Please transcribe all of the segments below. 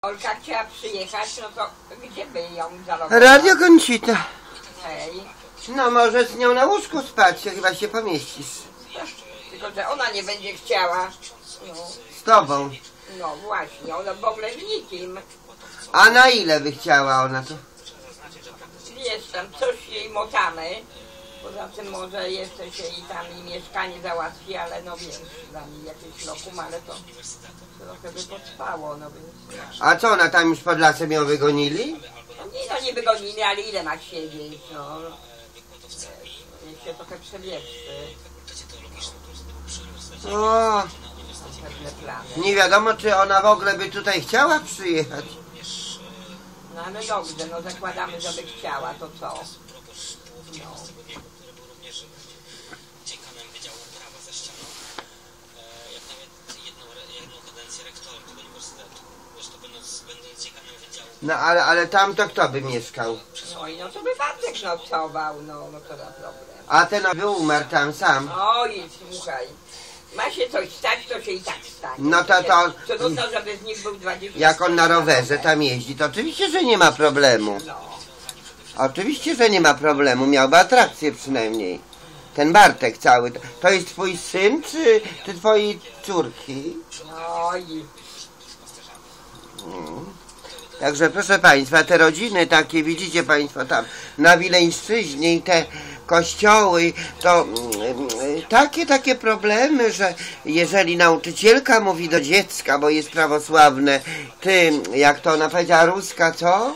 Olka chciała przyjechać, no to gdzie by ją zalogowała? Radio Conchita. Hej. No może z nią na łóżku spać, chyba się pomieścisz. Tylko, że ona nie będzie chciała. No, Z tobą. no właśnie, ona w ogóle z nikim. A na ile by chciała ona to? Wiesz, tam coś jej motamy. Poza tym może jeszcze się i tam i mieszkanie załatwi, ale no wiesz, dla niej jakieś lokum, ale to trochę by potrwało, no więc... A co, ona tam już pod lasem ją wygonili? No nie wygonili, ale ile ma siedzieć, no. Wiesz, niech się trochę przewietrzy. O, Pewne plany. nie wiadomo, czy ona w ogóle by tutaj chciała przyjechać. No ale dobrze, no zakładamy, żeby chciała, to co? No. No ale tam to kto by mieszkał? No i no to by Bartek nocował, no to za problem. A ten był umarł tam sam. Oj, słuchaj, ma się coś stać, to się i tak stanie. No to- Trudno, żeby z nich był 20. Jak on na rowerze tam jeździ, to oczywiście, że nie ma problemu. No, Oczywiście, że nie ma problemu, miałby atrakcję przynajmniej. Ten Bartek cały. To jest twój syn, czy twojej córki? no i Także proszę Państwa, te rodziny takie, widzicie Państwo tam na Wileńszczyźnie i te kościoły, to takie problemy, że jeżeli nauczycielka mówi do dziecka, bo jest prawosławne, ty, jak to ona powiedziała, ruska co?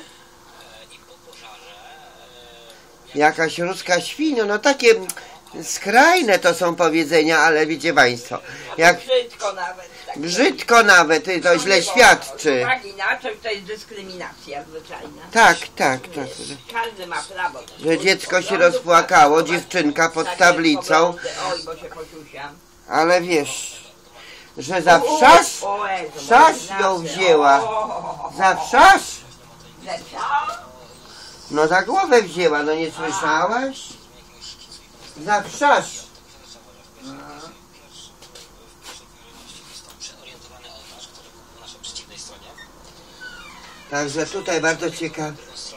Jakaś ruska świnio, no takie skrajne to są powiedzenia, ale wiecie Państwo, jak brzydko nawet. Tak. brzydko nawet, to źle świadczy. Tak inaczej to jest dyskryminacja zwyczajna. Tak. Każdy ma prawo. Że dziecko się rozpłakało, dziewczynka pod tablicą, Oj, bo się posiusiam. ale wiesz, że za wszasz ją wzięła. Za wszasz? No za głowę wzięła, no nie słyszałaś? Za wszasz. Także tutaj bardzo ciekawe.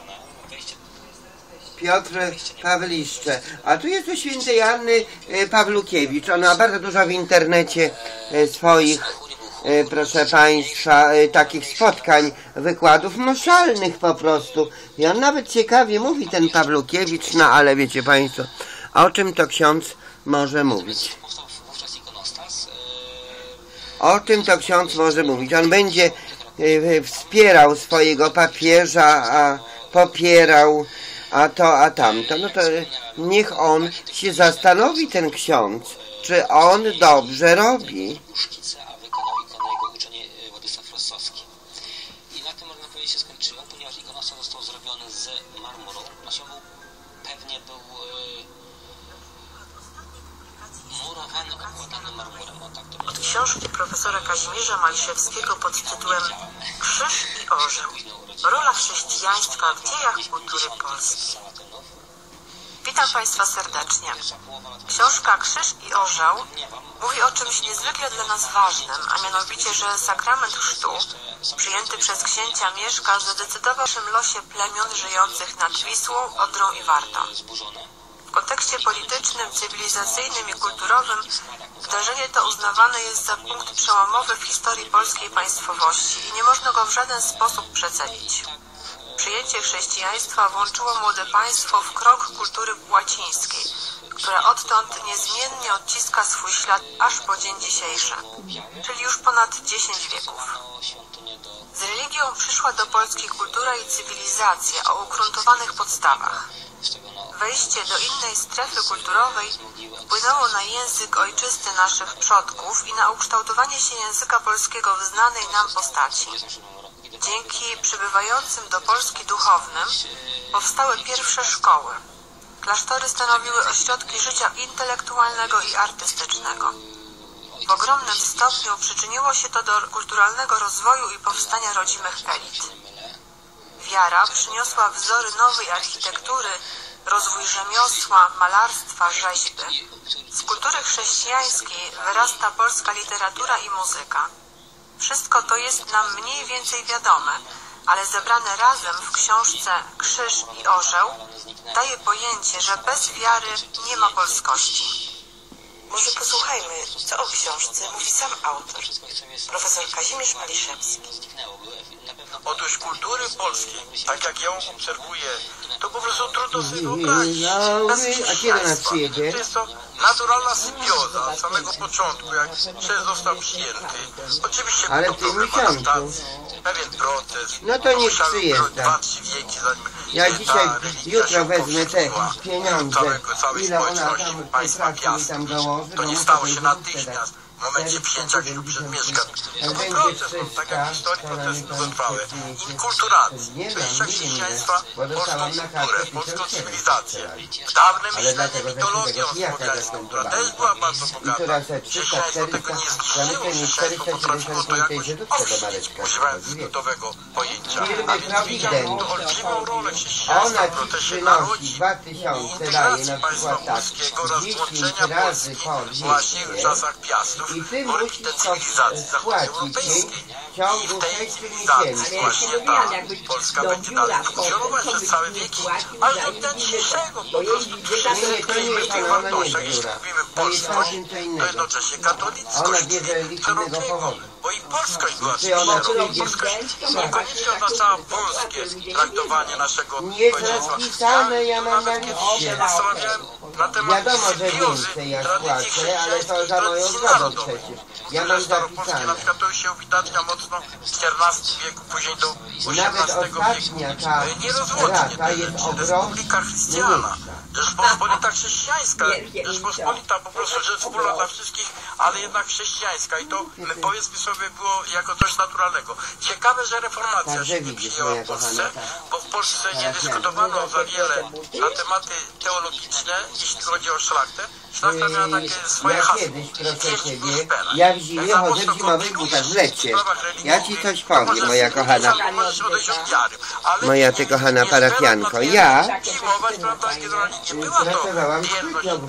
Piotr Pawliszcze. A tu jest u świętej Anny Pawlukiewicz. Ona ma bardzo dużo w internecie swoich, proszę Państwa, takich spotkań, wykładów, no szalnych po prostu. I on nawet ciekawie mówi, ten Pawlukiewicz, no ale wiecie Państwo, o czym to ksiądz może mówić? O czym to ksiądz może mówić? On będzie wspierał swojego papieża, a popierał a to, a tamto. No to niech on się zastanowi, ten ksiądz, czy on dobrze robi. I na tym można powiedzieć się skończyło, ponieważ ikonostas został zrobiony z marmuru. Pewnie był murowany, okładany marmurem. Od książki profesora Kazimierza Maliszewskiego pod tytułem Krzyż i orzeł. Rola chrześcijaństwa w dziejach kultury polskiej. Witam Państwa serdecznie. Książka Krzyż i orzeł mówi o czymś niezwykle dla nas ważnym, a mianowicie, że sakrament chrztu, przyjęty przez księcia Mieszka, zadecydował o naszym losie plemion żyjących nad Wisłą, Odrą i Wartą. W kontekście politycznym, cywilizacyjnym i kulturowym wydarzenie to uznawane jest za punkt przełomowy w historii polskiej państwowości i nie można go w żaden sposób przecenić. Przyjęcie chrześcijaństwa włączyło młode państwo w krąg kultury łacińskiej, która odtąd niezmiennie odciska swój ślad aż po dzień dzisiejszy, czyli już ponad 10 wieków. Z religią przyszła do Polski kultura i cywilizacja o ugruntowanych podstawach. Wejście do innej strefy kulturowej wpłynęło na język ojczysty naszych przodków i na ukształtowanie się języka polskiego w znanej nam postaci. Dzięki przybywającym do Polski duchownym powstały pierwsze szkoły. Klasztory stanowiły ośrodki życia intelektualnego i artystycznego. W ogromnym stopniu przyczyniło się to do kulturalnego rozwoju i powstania rodzimych elit. Wiara przyniosła wzory nowej architektury, rozwój rzemiosła, malarstwa, rzeźby. Z kultury chrześcijańskiej wyrasta polska literatura i muzyka. Wszystko to jest nam mniej więcej wiadome, ale zebrane razem w książce Krzyż i Orzeł daje pojęcie, że bez wiary nie ma polskości. Może posłuchajmy, co o książce mówi sam autor, profesor Kazimierz Maliszewski. Otóż kultury polskiej, tak jak ją obserwuję, to po prostu trudno sobie wyobrazić. Bez chrześcijaństwa. To jest to naturalna symbioza od samego początku, jak chrzest został przyjęty. Oczywiście był to problem adaptacji, pewien protest. No to niech przyjeżdża. 2-3 wieki zanim Ja dzisiaj, jutro wezmę te powstała pieniądze, całej ile ona społeczności tam państwa pracy mi Piast. tam dołoży, To nie stało się natychmiast. W momencie przyjęcia chwil przez mieszkań. To był proces, tak jak w historii protesty długotrwałe. Inkulturacji, przejścia chrześcijaństwa, polską kulturę, polską cywilizację. Dawne myślenie mitologią słowiańską, która też była bardzo bogata. Chrześcijaństwo tego nie zniszczyło, chrześcijaństwo potrafiło to jakoś owsić, używając skrótowego pojęcia. A więc widziano to olbrzymią rolę chrześcijaństwa w procesie narodzi i integracji państwa polskiego oraz włączenia Polski właśnie w czasach Piastów. W orbitę cywilizacji zachodnioeuropejskiej. I w tej cywilizacji właśnie ta Polska będzie dalej funkcjonować przez całe wieki, aż do dnia dzisiejszego. Po prostu wszyscy tkwimy w tych wartościach. Jeśli mówimy polskość, to jednocześnie katolickość. Szerokiego, bo i polskość była czymś szerokim. Polskość niekoniecznie oznaczała polskie traktowanie naszego społeczeństwa. Ja nawet kiedyś się zastanawiałem na temat symbiozy tradycji chrześcijańskiej i tradycji narodowej. Które staropolskie na przykład to już się uwidacznia mocno w XIV wieku, później do XVIII wieku. Nierozłącznie to jest Republika Chrystiana, Rzeczpospolita chrześcijańska, Rzeczpospolita po prostu rzecz wspólna dla wszystkich, ale jednak chrześcijańska i to powiedzmy sobie było jako coś naturalnego. Ciekawe, że reformacja się nie przyjęła w Polsce, bo w Polsce nie dyskutowano za wiele na tematy teologiczne, jeśli chodzi o szlachtę. Szlachta miała takie swoje hasło. Ja w zimie chodzę w zimowych butach w lecie. Ja ci coś powiem, moja kochana. Moja ty kochana parafianko. Ja pracowałam w studium.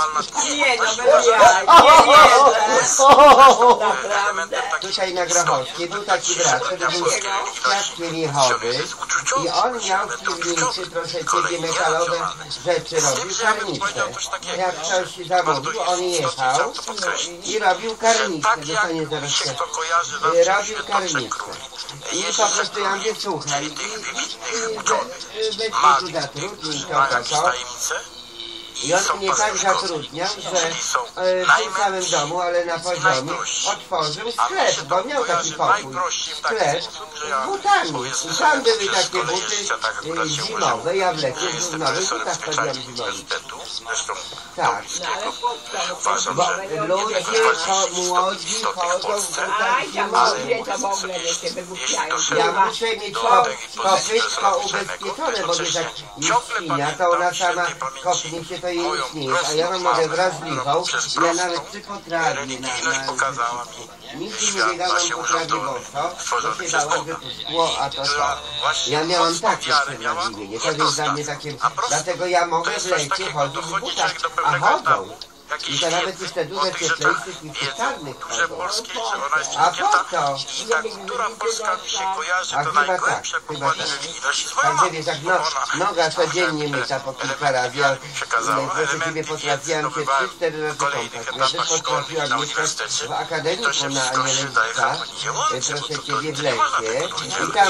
Tutaj na Grochowskiej był taki brat, który był świadkiem Jehowy i on miał w piwnicy, proszę ciebie, metalowe rzeczy robił, karnice. Jak ktoś zamówił, on jechał i robił karnicę, to nie zaraz robił karnicę. I po prostu ja mówię, słuchaj, weź tu zatrudnij to. I on mnie tak zatrudniał, że w tym samym domu, ale na poziomie, otworzył sklep, bo miał taki pokój. Sklep z butami. I tam były takie buty zimowe, ja w lecie w nowych butach chodziłam zimowych. Tak. Bo ludzie młodzi chodzą w butach zimowych. Ja muszę mieć kopytko ubezpieczone, bo wiesz, jak jest świnia, to ona sama kopnie się, to jej nic nie jest, a ja mam nogę wrażliwą, ja nawet przy potrawie nigdy nie biegałam po trawie boso, to się dało, że szkło, a to tak. Ja miałam takie przewrażliwienie, to jest dla mnie takie, dlatego ja mogę w lecie chodzić w butach, a chodzą. I to nawet jeszcze duże cieplejszych i czarnych chodzą. A po co? I ta kultura polska mi się kojarzy do najgłębsze pokłady religijności. Także wiesz, jak noga codziennie myta po kilka razy, ale proszę ciebie, potrafiłam się 3-4 razy kąpać. Ja też potrafiłam mieszkać w akademiku na Anielewica, proszę ciebie, w lesie. I tam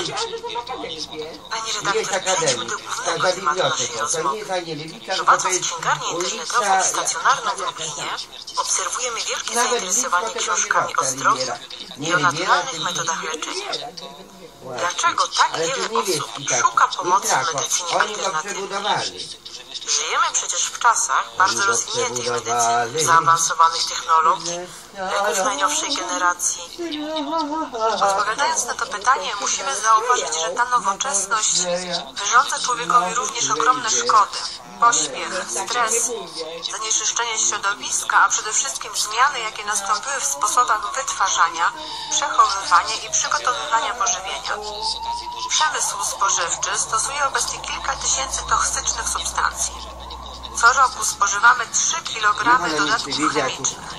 jest akademik, ta za biblioteką. To nie jest Anielewica, tylko to jest ulica... Obserwujemy wielkie zainteresowanie książkami o zdrowiu i o naturalnych metodach leczenia. Dlaczego tak wiele osób szuka pomocy w medycynie alternatywnej? Żyjemy przecież w czasach bardzo rozwiniętej medycyny, zaawansowanych technologii, leków najnowszej generacji. Odpowiadając na to pytanie, musimy zauważyć, że ta nowoczesność wyrządza człowiekowi również ogromne szkody. Pośpiech, stres, zanieczyszczenie środowiska, a przede wszystkim zmiany, jakie nastąpiły w sposobach wytwarzania, przechowywania i przygotowywania pożywienia. Przemysł spożywczy stosuje obecnie kilka tysięcy toksycznych substancji. Co roku spożywamy 3 kg dodatków chemicznych.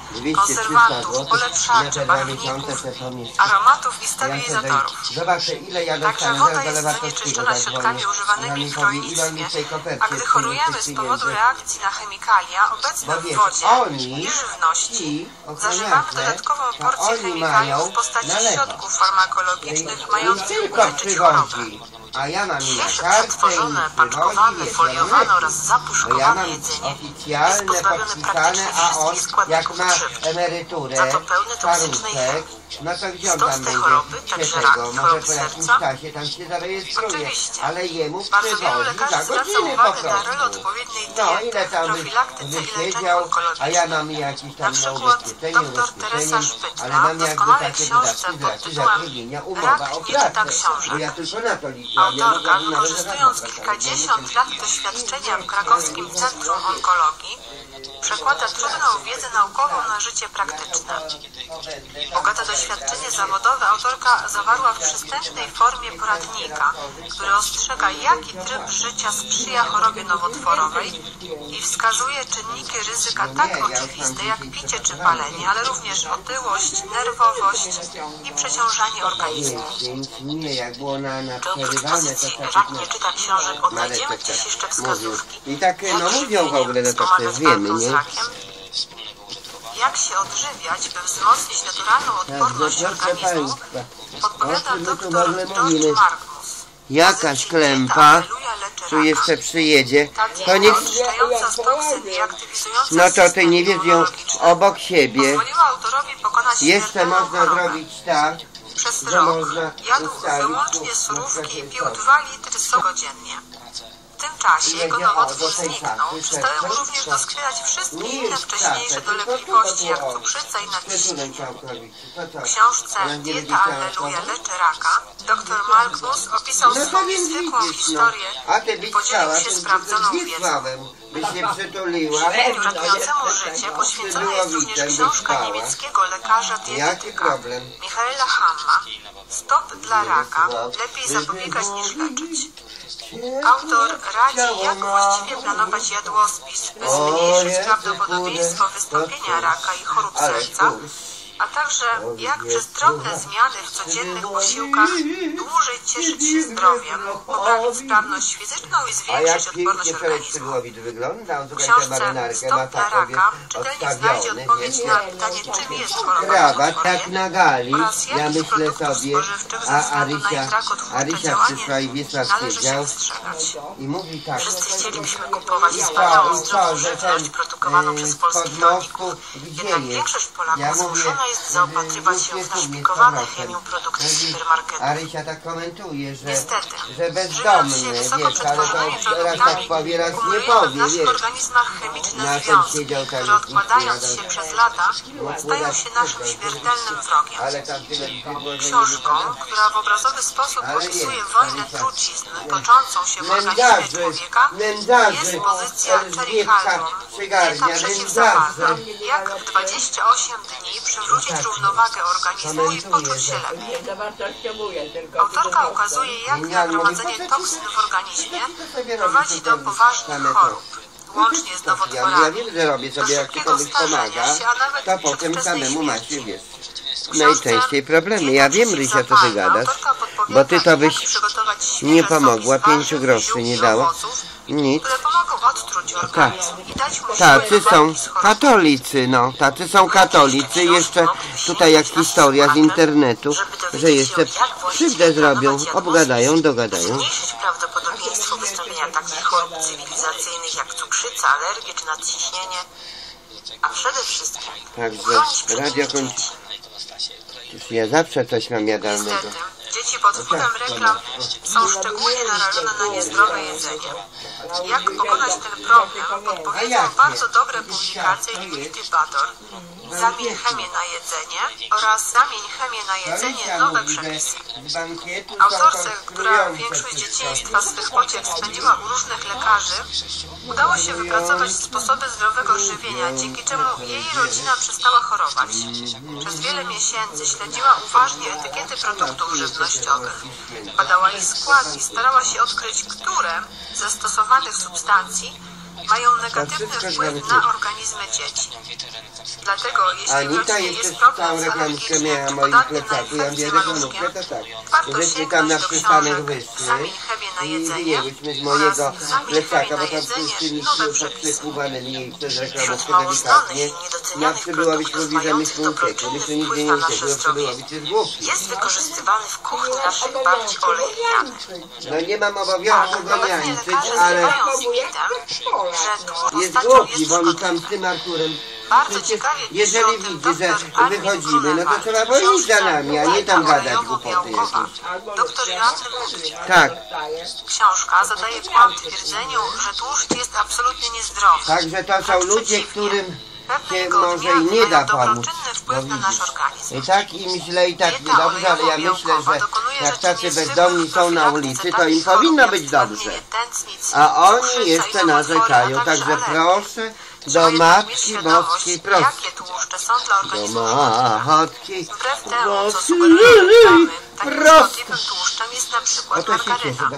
konserwantów, polepszaczy, barwników, aromatów i stabilizatorów. Zobaczę, ile ja Także dostałem woda jest zanieczyszczona środkami używanymi w rolnictwie, a gdy chorujemy z powodu reakcji na chemikalia obecne w wodzie i żywności, zażywamy dodatkową porcję chemikaliów w postaci środków farmakologicznych mających uleczyć chorobę. A ja mam Świeże przetworzone, paczkowane, foliowane oraz zapuszkowane jedzenie jest pozbawione praktycznie wszystkich składników odżywczych. emeryturę, Za to pełne toksycznej chemii. no to gdzie on Stąd tam te będzie choroby, także rak i może choroby po jakimś serca. czasie tam się zarejestruje, Oczywiście. ale jemu Bardzo wielu przywodzi lekarzy za zwraca godziny po uwagę na rolę prostu. odpowiedniej No diety ile w tam profilaktyce i leczeniu wysiedział, a onkologicznym. ja mam jakiś tam Na przykład dr Teresa Szpytla ale mam w jakby doskonałej takie książce wydatki pod za tytułem zatrudnienia, umowa Rak o nie czyta pracę, książek. bo ja tylko na to liczyłam. Autorka, wykorzystując kilkadziesiąt lat doświadczenia w krakowskim Centrum Onkologii, przekłada trudną wiedzę naukową na życie praktyczne. Bogate doświadczenie zawodowe autorka zawarła w przystępnej formie poradnika, który ostrzega, jaki tryb życia sprzyja chorobie nowotworowej i wskazuje czynniki ryzyka tak oczywiste jak picie czy palenie, ale również otyłość, nerwowość i przeciążanie organizmu. Nie, jak było na Czy oprócz przerywane, to pozycji tak rak nie czyta książek odnajdziemy gdzieś jeszcze wskazówki, i tak, no jak mówią w ogóle, no to wspomagać przecież wiemy, walkę z nie? rakiem, jak się odżywiać, by wzmocnić naturalną odporność organizmu, podpowiada dr George Markmus. Jakaś klępa, tu jeszcze przyjedzie, to niech... Oczyszczająca z toksyn i aktywizująca No to ty system nie wiesz ją immunologiczny obok siebie. pozwoliła autorowi pokonać Jeszcze śmiertelną można chorobę. zrobić tak, Przez że rok można jadł ustalić wyłącznie tu surówki i na pił przykład 2 litry soku dziennie. W tym czasie jego nowotwór zniknął. Przestały mu również doskwierać wszystkie inne wcześniejsze dolegliwości, jak cukrzyca i nadciśnienie. W książce Dieta Alleluja leczy raka dr Markmus opisał no to swą więc niezwykłą widzisz, no. historię A ty byś i podzielił chciała, się to sprawdzoną z wiedzą. Wiesławem byś się przytuliła. Żywieniu ratującemu życie poświęcona jest również książka niemieckiego lekarza Jaki dietetyka problem? Michaela Hamma. Stop dla raka. Lepiej zapobiegać niż leczyć. Autor radzi, jak właściwie planować jadłospis, by zmniejszyć prawdopodobieństwo wystąpienia raka i chorób serca, a także jak przez drobne zmiany w codziennych posiłkach dłużej cieszyć się zdrowiem, poprawić sprawność fizyczną i A zwiększyć jak odporność pięknie organizmu. Szydłowicz wygląda, on W tutaj tę książce marynarkę ma Stop dla taką, raka wiesz, czytelnik znajdzie odstawiony, odpowiedź wiesz, na pytanie, czym jest choroba Krawat nowotworowa tak na gali, oraz ja jakich myślę produktów sobie, spożywczych ze a względu na ich rakotwórcze Arysia działanie przyszła i Wiesław należy się siedział wystrzegać. i mówi tak, Wszyscy chcielibyśmy kupować wspaniałą, zdrową żywność produkowaną przez polskich rolników, jednak większość Polaków zmuszona jest zaopatrywać się w naszpikowane chemią produkty z supermarketu. Arysia tak komentuje, że Niestety, bezdomny, żywiąc się wiesz, wysoko ale przetworzonymi to raz tak produktami, powie, raz nie kumulujemy w powie, naszych wiesz. organizmach chemiczne Na tym związki, siedział tam które odkładając jakiś się przez lata, stają się naszym śmiertelnym wrogiem. Ale tam tyle było, że Książką, która w obrazowy sposób opisuje wojnę trucizn toczącą się w organizmie człowieka, jest pozycja Cherry Caldron, dieta przeciwzapalna. Jak w 28 dni przywrócić równowagę organizmu i poczuć się lepiej. Autorka ukazuje, jak nagromadzenie toksyn w organizmie prowadzi do poważnych chorób, łącznie z ja nowotworami, wiem, że robię do sobie, jak szybkiego komuś pomaga, starzenia się, a nawet to potem przedwczesnej samemu ma się, śmierci. wiesz, W książce najczęściej problemy. Dieta Ja wiem, Rysia, co ty gadasz, autorka podpowiada, bo ty to jak byś przygotować świeże nie soki pomogła, z warzyw, 5 groszy ziół nie i dała, owoców, nic. które pomogą odtruć organizm i dać mu siłę Tacy do są walki z chorobą. katolicy, no, tacy są katolicy, jeszcze tutaj jak historia z internetu, że jeszcze krzywdę zrobią, obgadają, dogadają. Zmniejszyć prawdopodobieństwo wystąpienia takich chorób cywilizacyjnych jak cukrzyca, alergie czy nadciśnienie, a przede wszystkim Także chronić przed radio nimi kończy. dzieci. Już ja zawsze coś mam jadalnego. Niestety, dzieci pod wpływem reklam są szczególnie narażone na niezdrowe jedzenie. Jak pokonać ten problem, podpowiedzą bardzo dobre publikacje Liquid Butter, Zamień chemię na jedzenie oraz Zamień chemię na jedzenie, nowe przepisy. Autorce, która większość dzieciństwa swych pociech spędziła u różnych lekarzy, udało się wypracować sposoby zdrowego żywienia, dzięki czemu jej rodzina przestała chorować. Przez wiele miesięcy śledziła uważnie etykiety produktów żywnościowych. Badała ich skład i starała się odkryć, które ze stosowanych substancji mają negatywny wpływ na organizmy dzieci. Dlatego, jeśli w rodzinie jest problem z alergicznym czy podatnym na infekcję maluszkiem, warto sięgnąć do książek Zamień chemię na jedzenie oraz Zamień chemię na jedzenie nowe przepisy. Wśród mało znanych i niedocenianych produktów mających dobroczynny wpływ na nasze zdrowie jest wykorzystywany w kuchni naszych babci olej lniany. No nie mam obowiązku go niańczyć, ale jest głupi, bo on tam z tym Arturem. Jeżeli widzi, że wychodzimy, no to trzeba powiedzieć za nami, a nie tam gadać głupoty jakieś. Doktor Joanny mówi, Tak. Książka zadaje kłam twierdzeniu, że tłuszcz jest absolutnie niezdrowy. Także to są ludzie, którym się może i nie da pomóc. No widzisz. I tak im źle, i tak niedobrze, ale ja myślę, że jak tacy bezdomni są na ulicy, to im powinno być dobrze. A oni jeszcze narzekają, także proszę do Matki Boskiej, proszę. Jakie tłuszcze są dla organizmu Matki Wbrew temu, co sugerują reklamy, takim szkodliwym tłuszczem jest na przykład margaryna.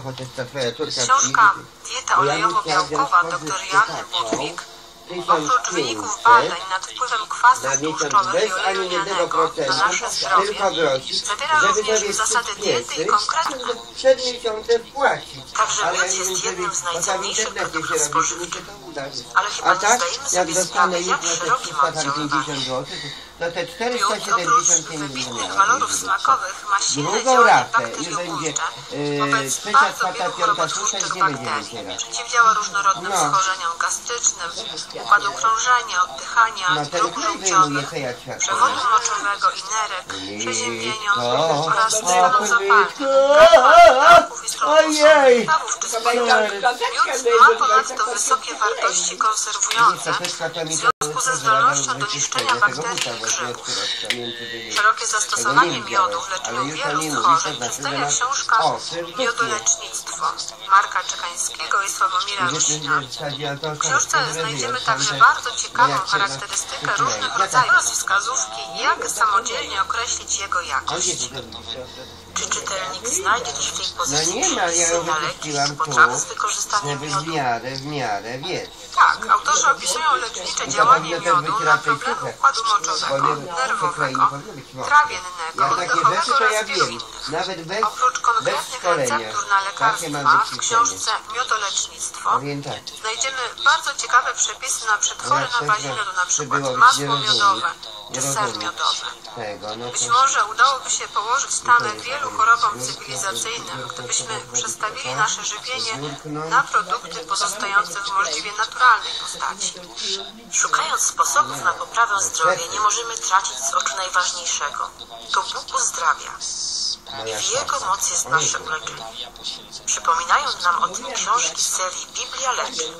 Książka Dieta olejowo-białkowa dr Joanny Budwig oprócz wyników badań nad wpływem kwasów tłuszczowych i oleju lnianego na nasze zdrowie zawiera również zasady diety i konkretne. Przed miesiącem płacić. Także miód jest jednym z najcenniejszych produktów spożywczych. Ale chyba nie zdajemy sobie sprawy, jak szerokie ma oddziaływanie. No te Miód oprócz wybitnych walorów smakowych ma silne drugą działanie ratę i bakteriobójcze będzie wobec trzecia, bardzo czwarta, wielu piąta, chorób szósta, tłuszczych gdzie będzie bakterii. teraz? Przeciwdziała różnorodnym schorzeniom gastrycznym, układu krążenia, oddychania, dróg żółciowych, przewodu moczowego i nerek, przeziębieniom oraz stanom zapalnym, raków i stronusów, stawów czy spojrzeń. Miód ma ponadto wysokie wartości konserwujące w związku ze zdolnością do niszczenia bakterii i grzybów. Szerokie zastosowanie miodu w leczeniu wielu schorzeń przedstawia książka Miodolecznictwo Marka Czekańskiego i Sławomira Ruśnia. W książce znajdziemy także bardzo ciekawą charakterystykę różnych rodzajów oraz wskazówki, jak samodzielnie określić jego jakość. Czy czytelnik znajdzie też w tej pozycji przepisy na leki i potrawy z wykorzystaniem miodu? W miarę, wiesz. Tak, autorzy opisują lecznicze działanie miodu na problemy układu moczowego, nerwowego, trawiennego, oddechowego oraz wielu innych. Oprócz konkretnych receptur na lekarstwa w książce Miodolecznictwo znajdziemy bardzo ciekawe przepisy na przetwory na bazie miodu, na przykład masło miodowe czy ser miodowy. Być może udałoby się położyć tamę wielu chorobom cywilizacyjnym, gdybyśmy przestawili nasze żywienie na produkty pozostające w możliwie naturalnej postaci. Szukając sposobów na poprawę zdrowia, nie możemy tracić z oczu najważniejszego. To Bóg uzdrawia. W Jego mocy jest nasze uleczenie. Przypominają nam o tym książki z serii Biblia leczy.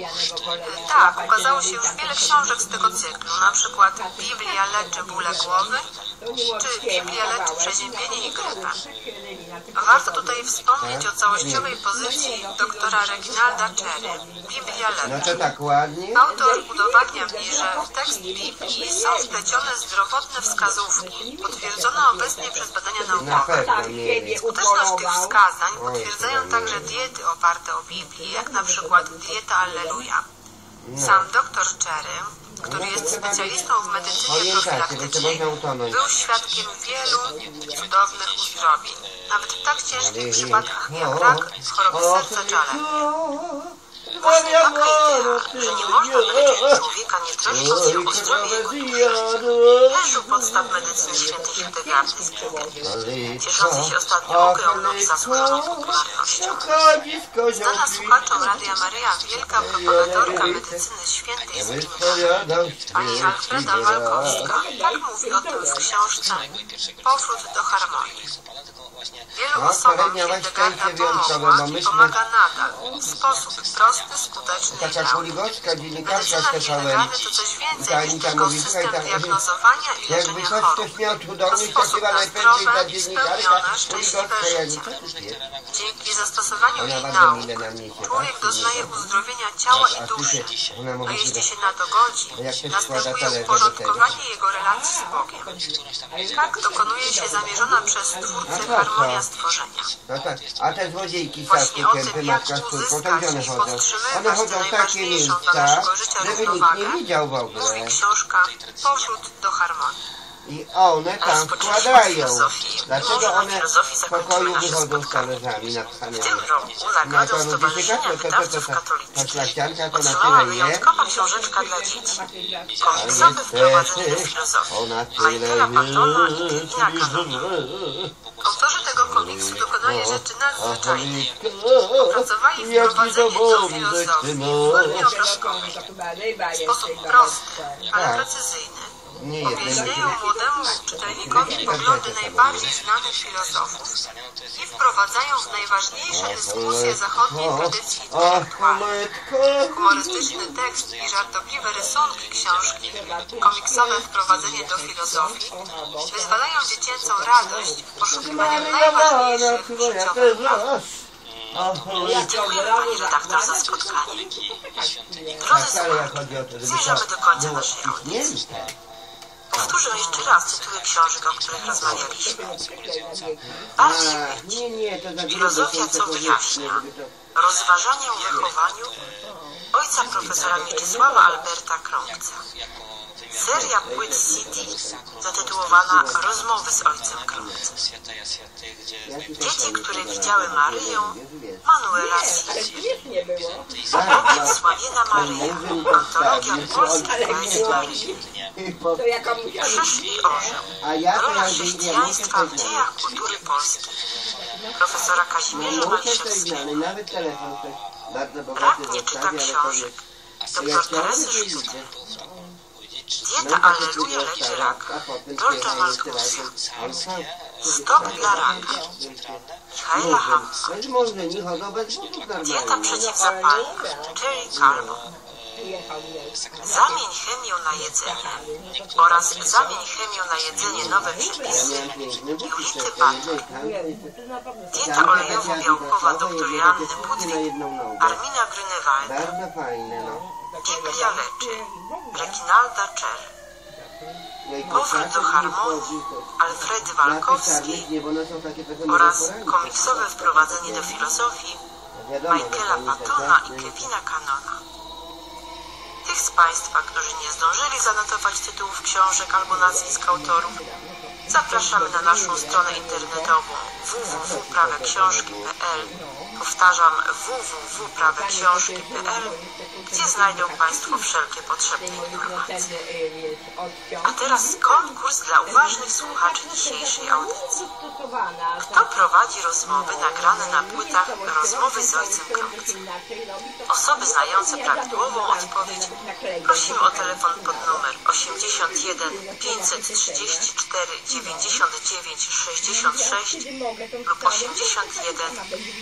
Tak, ukazało się już wiele książek z tego cyklu, na przykład Biblia leczy bóle głowy, czy Biblia leczy przeziębienie i grypę. Warto tutaj wspomnieć o całościowej pozycji doktora Reginalda Cherry, Biblia leczy. Autor udowadnia w niej, że w tekst Biblii są wplecione zdrowotne wskazówki, potwierdzone obecnie przez badania naukowe. Skuteczność tych wskazań potwierdzają także diety oparte o Biblii, jak na przykład dieta Alleluja. Sam dr Cherry, który jest specjalistą w medycynie profilaktycznej, był świadkiem wielu cudownych uzdrowień, nawet w tak ciężkich przypadkach jak rak, choroby serca czy alergia. Właśnie taka idea, że nie można leczyć człowieka nie troszcząc się o zdrowie jego duszy, leży u podstaw medycyny świętej Hildegardy z Bingen, cieszącej się ostatnio ogromną i zasłużoną popularnością. Znana słuchaczom Radia Maryja wielka propagatorka medycyny świętej z Bingen, pani Alfreda Walkowska, tak mówi o tym w książce Powrót do harmonii. Wielu osobom Hildegarda pomogła i pomaga nadal, w sposób prosty, skuteczny i pełny. Medycyna Hildegardy to coś więcej niż tylko system diagnozowania i leczenia chorób. To sposób na zdrowe, spełnione, szczęśliwe życie. Dzięki zastosowaniu jej nauk człowiek doznaje uzdrowienia ciała i duszy, a jeśli się na to godzi, następuje uporządkowanie jego relacji z Bogiem. Tak dokonuje się zamierzona przez Twórcę harmonii harmonia stworzenia. No tak, a te złodziejki z Właśnie o Kępy, tym, jak matka z córką, to uzyskać gdzie one i chodzą? One podtrzymywać chodzą tę w takie najważniejszą dla miejsca, naszego życia żeby nikt nie równowagę, widział w mówi ogóle. książka Powrót do harmonii. I one tam Rozpoczęliśmy od wkładają. filozofii. Dlaczego Może na one filozofii w zakończymy pokoju nasze wychodzą z spotkanie. talerzami W napchanymi? tym roku Na nagrodą to Stowarzyszenia Wydawców ta Katolickich szlachcianka to na otrzymała tyle je. wyjątkowa książeczka dla dzieci. Komiksowe wprowadzenie do filozofii. Ona tyle Michaela Pattona i je. Kevina Cannona. Autorzy tego komiksu dokonali rzeczy nadzwyczajnej. Opracowali wprowadzenie do filozofii w formie obrazkowej. W sposób prosty, ale precyzyjny. Nie Objaśniają młodemu czytelnikowi poglądy najbardziej znanych filozofów i wprowadzają w najważniejsze dyskusje zachodniej tradycji intelektualnej. Humorystyczny tekst i żartobliwe rysunki książki, komiksowe wprowadzenie do filozofii wyzwalają dziecięcą radość w poszukiwaniu najważniejszych życiowych prawd. Dziękujemy Pani redaktor za spotkanie. Drodzy słuchacze, zmierzamy do końca naszej audycji. Powtórzę jeszcze raz tytuły książek, o których rozmawialiśmy. Bardziej filozofia, co wyjaśnia, rozważania o wychowaniu ojca profesora Mieczysława Alberta Krąbca. Seria płyt CD zatytułowana Rozmowy z ojcem Krąbcem. Dzieci, które widziały Maryję, Manuela Sisi. Opowiedz Sławiena Maryja, antologia polskiej poezji Maryji. Krzyż i orzeł. Rola chrześcijaństwa w dziejach kultury polskiej. Profesora Kazimierza Maliszewskiego. Brak nie czyta książek. Dr Teresy Sztuce. Dieta Alleluja leczy raka. George'a Marcusa. Stop dla raka. Michaela Hamsa. Dieta przeciwzapalna. Jerry Carbo. Zamień chemię na jedzenie oraz Zamień chemię na jedzenie nowe przepisy Julity Batek. Dieta olejowo-białkowa dr Joanny Budwig, Armina Grünewalda. Biblia leczy Reginalda Cher. Powrót do harmonii Alfredy Walkowskiej oraz komiksowe wprowadzenie do filozofii Michaela Pattona i Kevina Cannona. Tych z Państwa, którzy nie zdążyli zanotować tytułów książek albo nazwisk autorów, zapraszamy na naszą stronę internetową www.praweksiążki.pl. Powtarzam, www.praweksiążki.pl, gdzie znajdą Państwo wszelkie potrzebne informacje. A teraz konkurs dla uważnych słuchaczy dzisiejszej audycji. Kto prowadzi rozmowy nagrane na płytach Rozmowy z ojcem Krąbcem? Osoby znające prawidłową odpowiedź prosimy o telefon pod numer 81 534 99 66 lub 81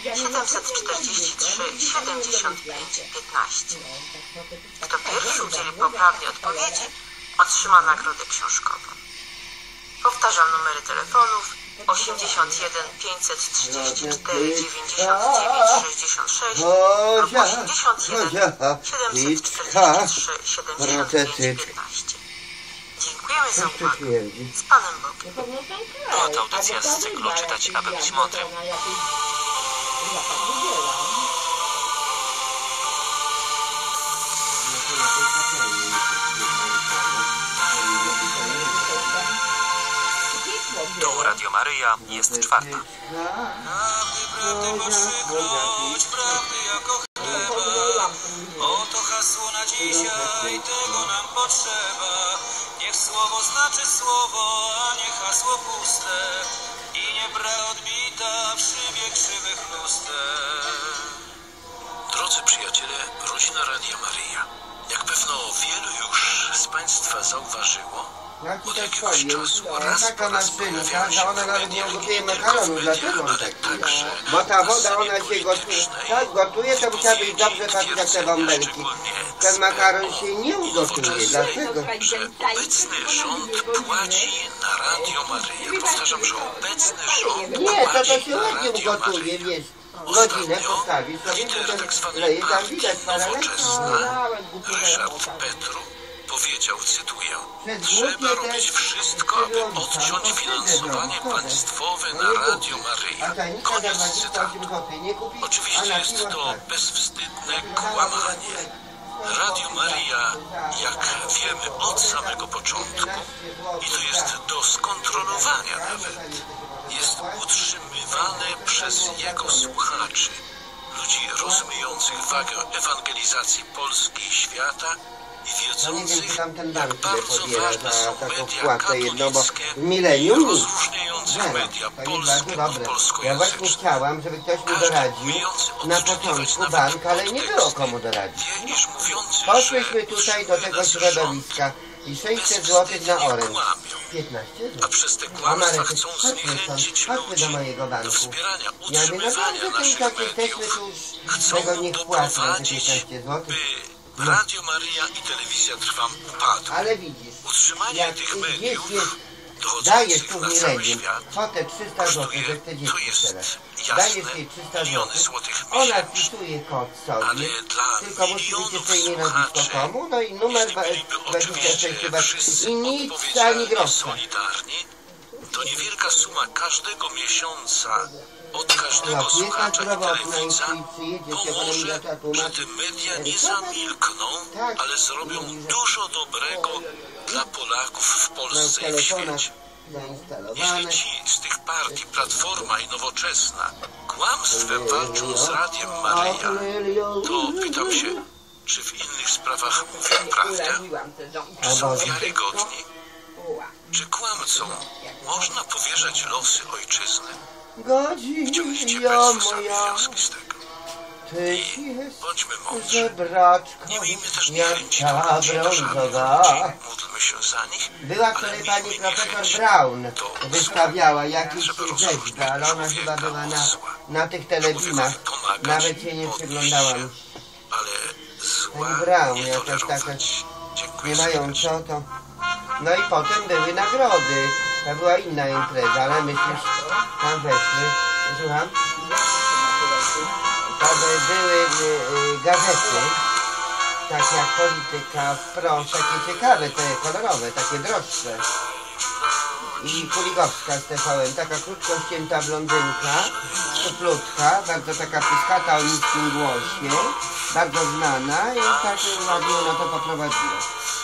743 75 15. Kto pierwszy udzieli poprawnej odpowiedzi, otrzyma nagrodę książkową. Powtarzam numery telefonów 81 534 99 66 lub 81 743 75 15. Dziękujemy za uwagę. Z Panem Bogiem. Była to audycja z cyklu Czytać, aby być mądrym. Tu Radio Maryja, jest czwarta. Prawdy podszyknąć, prawdy jako chleba. Oto hasło na dzisiaj, tego nam potrzeba. Niech słowo znaczy słowo, a nie hasło puste. I nie bra odbita w szybie krzywych luster. Drodzy przyjaciele, rodzina Radia Maryja. Jak pewno wielu już z Państwa zauważyło, od jakiegoś czasu raz po raz pojawiają się ona nawet nie gotuje w makaronu, dlaczego ale tak? także Bo ta na woda, scenie ona się gotuje, politycznej, tak gotuje, to musiała być dobrze wypowiedzi, patrzeć jak te twierdzenia, bąbelki. szczególnie Ten z makaron PO się nie ugotuje, dlaczego? że obecny rząd płaci na Radio Maryję. Powtarzam, że obecny rząd Nie, to płaci się na ładnie Radio ugotuje, Maryję. wiesz. Godzinę Ostatnio postawić sobie, lider tak to zwanej leje, tam partii widać parę Nowoczesna, Ryszard Petru, powiedział, cytuję, trzeba robić wszystko, aby odciąć finansowanie państwowe na Radio Maryja. Koniec cytatu. Oczywiście jest to bezwstydne kłamanie. Radio Maryja, jak wiemy od samego początku, i to jest do skontrolowania nawet, jest utrzymywane przez jego słuchaczy, ludzi rozumiejących wagę ewangelizacji Polski i świata i wiedzących, jak bardzo ważne są media katolickie i rozróżniających media polskie od polskojęzycznych. Ja właśnie chciałam, żeby ktoś mi doradził na początku bank, ale nie było komu doradzić. Poszłyśmy tutaj do tego środowiska i 600 zł na oręż. 15 zł. A przez te kłamstwa chcą zniechęcić ludzi do wspierania, utrzymywania naszych mediów. Chcą doprowadzić, by Radio Maryja i telewizja Trwam upadły. Ale widzisz, utrzymanie tych mediów dajesz dochodzących tu na cały milenium świat kwotę 300 zł, że chce to dzieci jest teraz. jasne, Dajesz jej 300 miliony zł, złotych ona miesięcznie. wpisuje kod Ale sobie, dla tylko musi być milionów jeszcze imię, nazwisko słuchaczy, komu, no i numer jeśli byliby 26 chyba oczywiście i nic, wszyscy ani odpowiedzialnie grosza. solidarni, to niewielka suma każdego miesiąca od każdego słuchacza i telewidza pomoże, że te media nie zamilkną, ale zrobią dużo dobrego dla Polaków w Polsce i w świecie. Jeśli ci z tych partii Platforma i Nowoczesna kłamstwem walczą z Radiem Maryja, to pytam się, czy w innych sprawach mówią prawdę? Czy są wiarygodni? Czy kłamcom można powierzać losy ojczyzny? Wyciągnijcie Państwo sami wnioski z tego. I bądźmy mądrzy. Nie miejmy też niechęci do ludzi, do żadnych ludzi. Módlmy się za nich, Była ale wczoraj miejmy pani profesor niechęć Braun do wystawiała jakieś żeby rzeźby, rozróżnić ale ona chyba człowieka była od zła. na tych telebimach. Człowiekowi pomagać, Nawet się nie podnieść przyglądałam. się, ale zła Pani Braun, nie jakaś taka, tolerować. Dziękuję nie mają serdecznie. co to. No i potem były nagrody. To była inna impreza, ale myśmy tam weszli. Słucham? To były gazety, tak jak Polityka, Wprost, takie ciekawe, te kolorowe, takie droższe. I Kuligowska z TVN, taka krótko ścięta blondynka, szczuplutka, bardzo taka pyskata o niskim głosie, bardzo znana i tak ładnie ona to poprowadziła.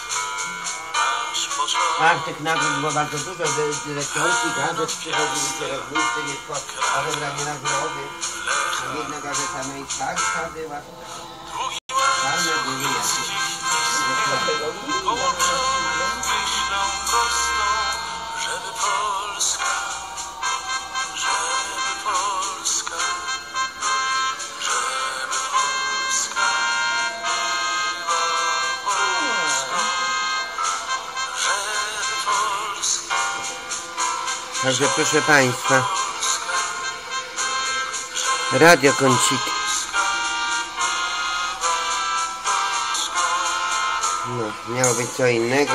Tak, tych nagród było bardzo dużo, dyrektorki gazet przychodzili, kierownicy, odebrali nagrody. Jedna gazeta najstarsza była. Same były jakieś. Żeby Polska, żeby Polska, żeby Polska była Polska, żeby Polska. Także proszę Państwa, Radio Kąciki. No, miało być co innego.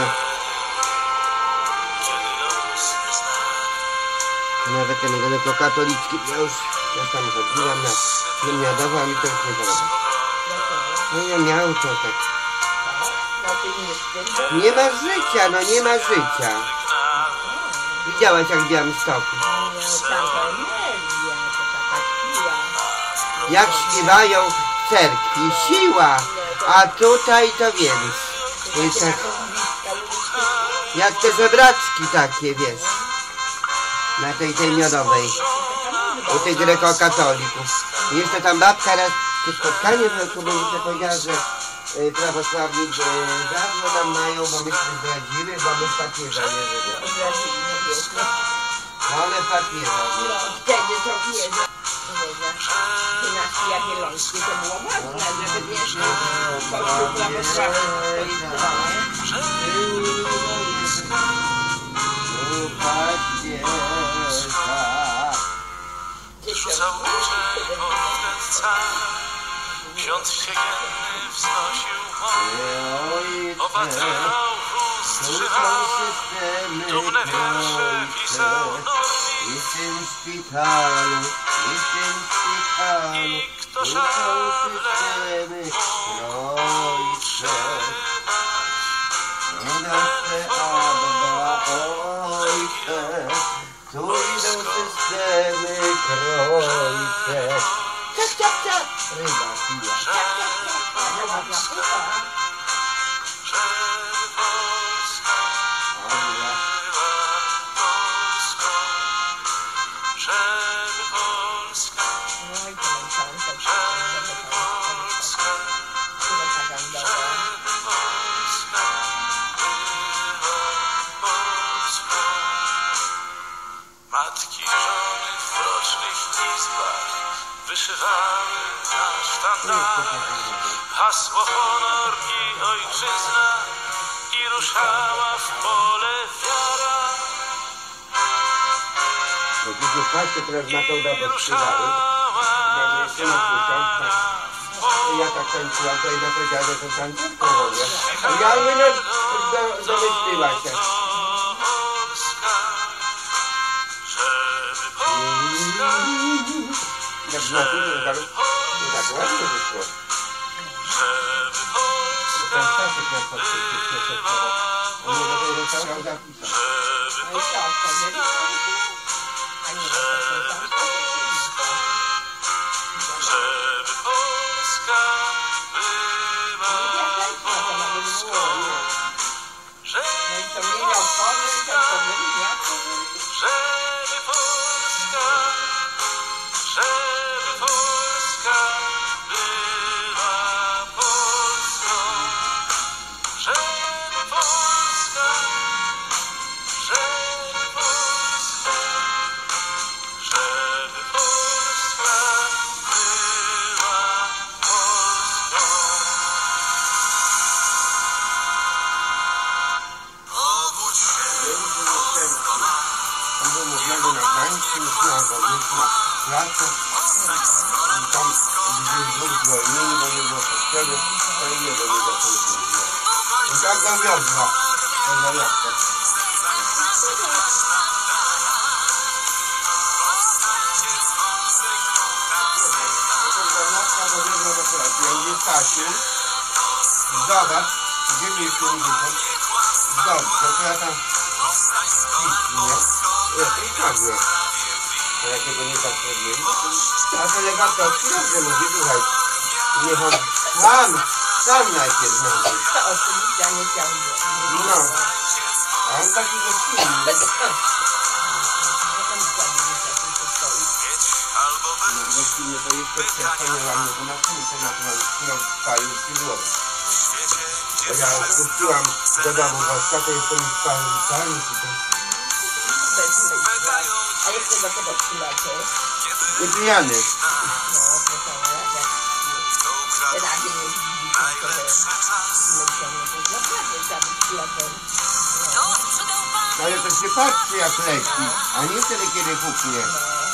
Nawet ten grekokatolicki, ja tam chodziłam na wymiadowo, a mi to już nie podoba. No ja miał to tak. Nie ma życia, no nie ma życia. Widziałaś jak w Białymstoku. Jak śpiewają w cerkwi, siła, a tutaj to więc. Jest tak, jak te żebraczki takie, wiesz, na tej miodowej, u tych grekokatolików. I jeszcze tam babka raz, to spotkanie w roku, bo mi się powiedziała, że prawosławni dawno nam mają, bo myśmy zdradzili, bo my w papieża nie żyjemy. No one w papieża. Wtedy to wiesz, dynastia Jagiellońskiej to było ważne, żeby wiesz, Kościół prawosławny Rzucał górze konwenca, ksiądz wściekły wznosił mowę, obacał wóz trzymał, dumne wiersze pisał I w tym szpitalu, i kto szale systemy, no i krojce. Ciap, ciap, ciap. Ryba piła. Matki, żony w mrocznych izbach wyszywały na sztandarach hasło honor i ojczyzna i ruszała w pole wiara. I ruszała wiara. Ja tak tańczyłam, to jedna powiedziała, że to tańcówkę robię. Ja nie domyśliła się. Jak na górze, tak ładnie wyszło. Bo ten Staszek na to przeszedł. On nie do tego restaurant zapisał. No i co, odpowiedzieli? A nie, żeby Polska była Polską. no i to mnie miał pomysł, to powiedzieli, jak to Żeby Polska była Polską. Żeby Polska pracę i tam gdzieś dwóch zwolnieni, bo nie było potrzeby, to i nie było zatrudnienia. I tak go wiozła, ta zamiastka. Zamiastka dobiegła do pracy. Ja mówię, Stasiu, zobacz, gdzie mi jest ten wyszedł? Dobrze, to ja tam nie? I tak nie. A jakiego nie zatrudnili? A delegatorski dobrze mówi, słuchaj, niech on sam najpierw mówi. Oczywiście, a nie ciągnie. No, a on taki gościnny. Gościnny to jeszcze przestaniałam, że na półce na to spalił skrzydłowy. Bo ja puściłam do domu gościa, to jestem spalił A jeszcze do tego przylacie. nie pijany. No, to jak radzie nie widzicie, Ale to się patrzy jak leci, a nie wtedy kiedy huknie.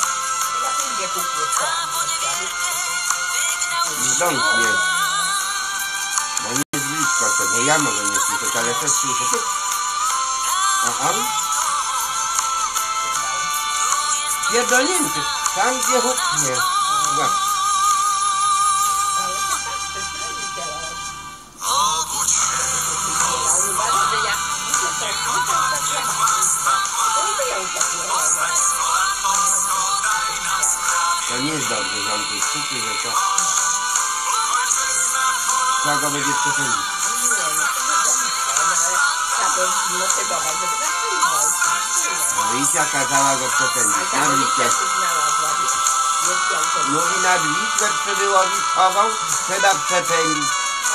Zdąknie. No nie jest blisko tego, ja mogę nie słyszeć, ale też słyszę. Aha. Pierdolnięty, tam gdzie huknie. Zobacz. To nie jest dobrze, że on tu krzyczy, że to... Trzeba go będzie przepędzić. Alicja kazała go przepędzić. Na Wisłę. Mówi, nad Wisłę przybyłowi schował, trzeba przepędzić.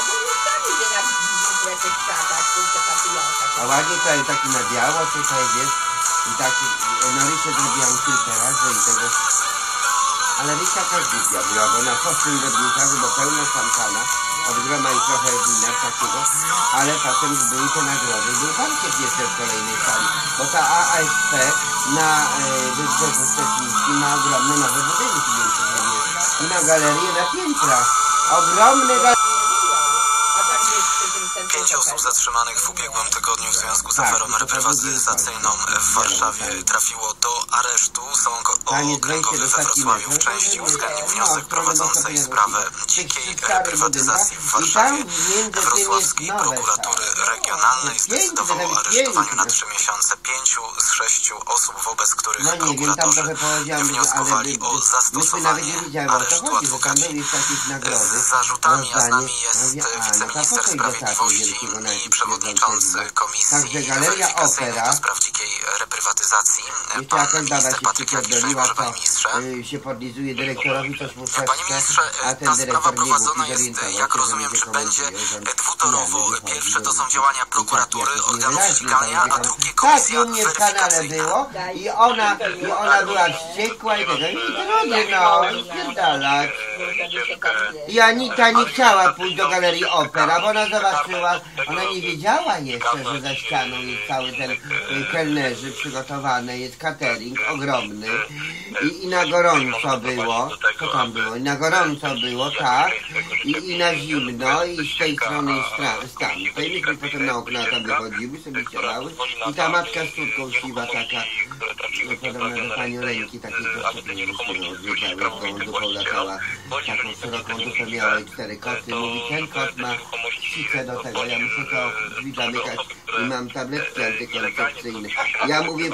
A ładnie tutaj taki na biało tutaj jest. I taki, no Rysię zrobiłam kilka razy i tego... Ale Rysia też głupia była, bo na prostym webniczarze, bo pełno szampana, od groma i trochę wina takiego, ale potem były te nagrody, był bankiet jeszcze w kolejnej sali, bo ta ASP na Wybrzeżu Szczecińskim ma ogromne nowe budynki i na galerię na piętra. Ogromne galerie. osób zatrzymanych w ubiegłym tygodniu w związku z aferą reprywatyzacyjną w Warszawie trafiło do aresztu. Sąd Okręgowy we Wrocławiu w części uwzględnił wniosek prowadzącej sprawę dzikiej reprywatyzacji w Warszawie wrocławskiej prokuratury regionalnej. Zdecydował o aresztowaniu na 3 miesiące 5 z 6 osób, wobec których prokuratorzy wnioskowali o zastosowanie aresztu adwokacki. Z zarzutami, a z nami jest wiceminister sprawiedliwości i przewodniczący Komisji Weryfikacyjnej do spraw dzikiej reprywatyzacji, pan minister Patryk Jaki. Może panie ministrze? Się podlizuje dyrektorowi, coś mu szepcze, panie ministrze, ta sprawa prowadzona jest, jak rozumiem, czy będzie dwutorowo. Pierwsze to są działania prokuratury, organów ścigania, a drugie komisja weryfikacyjna. Było i ona była wściekła i tego, i drogie, no, spierdalać. I Anita nie chciała pójść do Galerii Opera, bo ona zobaczyła, ona nie wiedziała jeszcze, że za ścianą jest cały ten kelnerzy przygotowane, jest catering ogromny i na gorąco było, co tam było, i na gorąco było, tak, i na zimno, i z tej strony z tamtej, myśmy potem na okna tam wychodziły, sobie siadały i ta matka z córką siwa taka, podobna do pani Oleńki, takiej poszczególnej odwiedziały, z tą dupą latała, taką szeroką dupę miała i 4 koty, mówi, ten kot ma psicę do tego, ja muszę to drzwi zamykać i mam tabletki antykoncepcyjne. Ja mówię,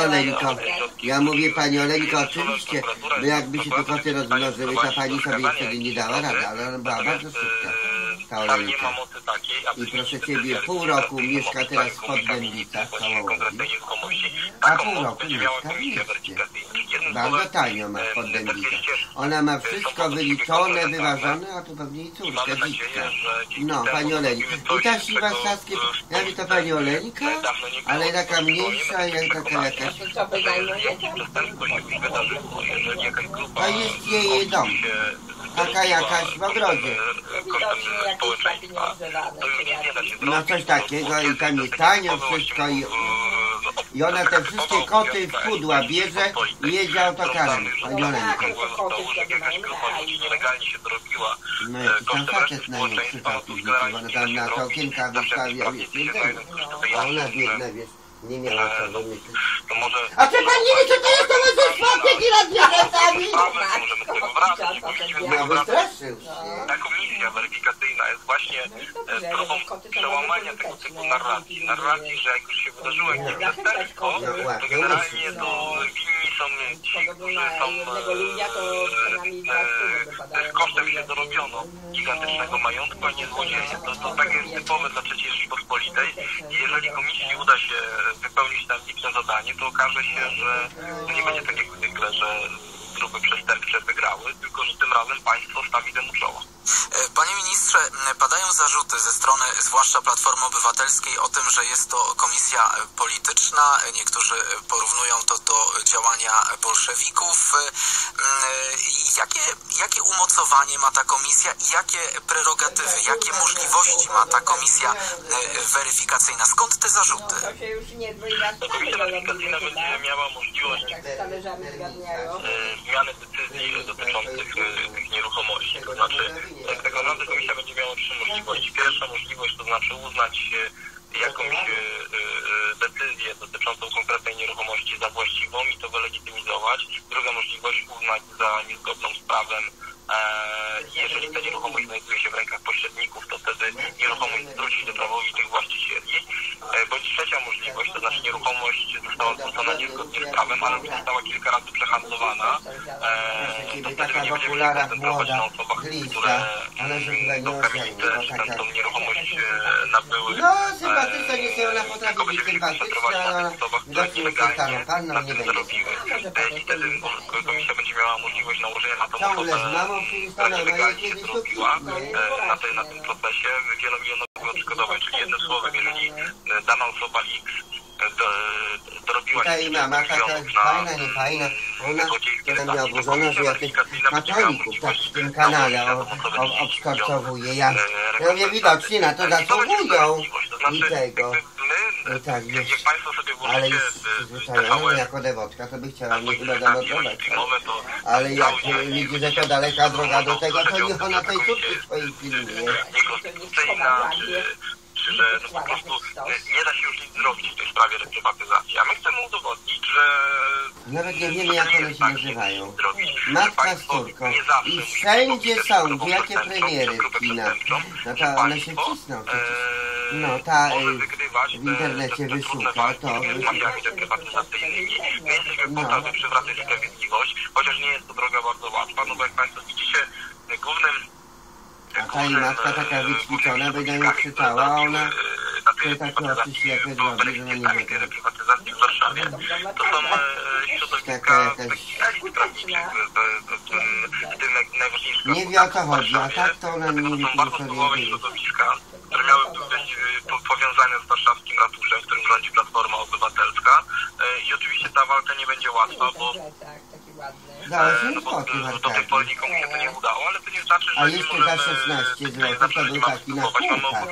pani Oleńko, oczywiście, bo jakby się te koty rozmnożyły, ta pani sobie wtedy nie dała rady, ale ona była bardzo szybka, ta Oleńka. I proszę ciebie, pół roku mieszka teraz w Poddębicach, w Kałałowi, a pół roku mieszka w mieście. Bardzo tanio ma w Poddębicach. Ona ma wszystko wyliczone, wyważone, a tu pewnie i córkę, dzitka. No, pani Oleńka. I ta siwa saskie, ja mówię, to pani Oleńka, ale taka mniejsza, jak taka jakaś... To jest jej dom. Taka jakaś w ogrodzie. No coś takiego i tam jest tanio wszystko i ona te wszystkie koty w pudła bierze i jedzie autokarem. Pani Oleńka. No jakiś tam facet na nią przypał piwnicy, bo ona tam na te okienka wystawia, wiesz, jedzenie. A ona biedna, wiesz, nie miała co wymyślić. A czy pan nie wie, co to jest, to może czwartek i raz zwierzętami? No wystraszył się. Ta komisja weryfikacyjna jest właśnie próbą przełamania tego typu narracji, że jak już się wydarzyło jakieś przestępstwo, to generalnie to winni są ci, którzy są kosztem się dorobiono gigantycznego majątku, a nie złodzieje. To tak jest typowe dla III Rzeczypospolitej i jeżeli komisji uda się wypełnić tam ambitne zadanie, to okaże się, że to nie będzie tak jak zwykle, że grupy przestępcze wygrały, tylko że tym razem państwo stawi temu czoło. Panie ministrze, padają zarzuty ze strony zwłaszcza Platformy Obywatelskiej o tym, że jest to komisja polityczna. Niektórzy porównują to do działania bolszewików. Jakie umocowanie ma ta komisja i jakie prerogatywy, jakie możliwości ma ta komisja weryfikacyjna? Skąd te zarzuty? Komisja weryfikacyjna będzie miała możliwość zmiany decyzji dotyczących tych nieruchomości. To znaczy, tak naprawdę komisja będzie miała 3 możliwości. Pierwsza możliwość to znaczy uznać jakąś decyzję dotyczącą konkretnej nieruchomości za właściwą i to wylegitymizować. Druga możliwość uznać za niezgodną z prawem. Jeżeli ta nieruchomość znajduje się w rękach pośredników, to wtedy nieruchomość zwrócić do prawowitych właścicieli. Bądź trzecia możliwość, to znaczy nieruchomość została zwrócona niezgodnie z prawem, ale już została kilka razy przehandlowana. To wtedy nie będziemy się koncentrować na osobach, które dokamienie tą nieruchomość nabyły. No, sympatyczna nie się, ona potrafi być sympatyczna, ale ona nielegalnie na tym zarobiły. I wtedy komisja będzie miała możliwość nałożenia na tą osobę, która nielegalnie się dorobiła na tym procesie wielomilionowe odszkodowań, czyli jednym słowem, jeżeli dana osoba X dorobiła się mama taka fajna, nie fajna, ona miała oburzona, że jakiś katolików tak w tym kanale obskorcowuje. Ja mówię, widocznie na to zasługują i tego. Tak, wiesz, ale jest przyzwyczajona, jako dewotka, to by chciała mnie chyba zamordować. Ale jak widzi, że to daleka droga do tego, to niech ona tej córki swojej pilnuje. Niekonstytucyjna, czy rzeczy, że no po prostu nie da się już nic zrobić w tej sprawie reprywatyzacji. A my chcemy udowodnić, że... Nawet nie wiemy, jak one się nazywają. Matka z córką. I wszędzie są, jakie premiery w kinach. No to one się wcisną przecież. No ta w internecie wyszuka, to... My jesteśmy po to, aby przywracać sprawiedliwość, chociaż nie jest to droga bardzo łatwa, no bo jak Państwo widzicie, głównym... A ta matka taka wyćwiczona, by na nią krzyczała, a ona sobie takie oczy ślepe zrobi, że ona nie wie. Reprywatyzacji w Warszawie to są środowiska elit prawniczych w tym najważniejszym... Nie wie, o co chodzi, a tak to ona nie wie, bardzo wpływowe środowiska, które miały być powiązane z warszawskim ratuszem, w którym rządzi Platforma Obywatelska. I oczywiście ta walka nie będzie łatwa, bo do tej pory nikomu się to nie udało, ale to nie znaczy, że a jeszcze za 16 zł to był taki na kółkach.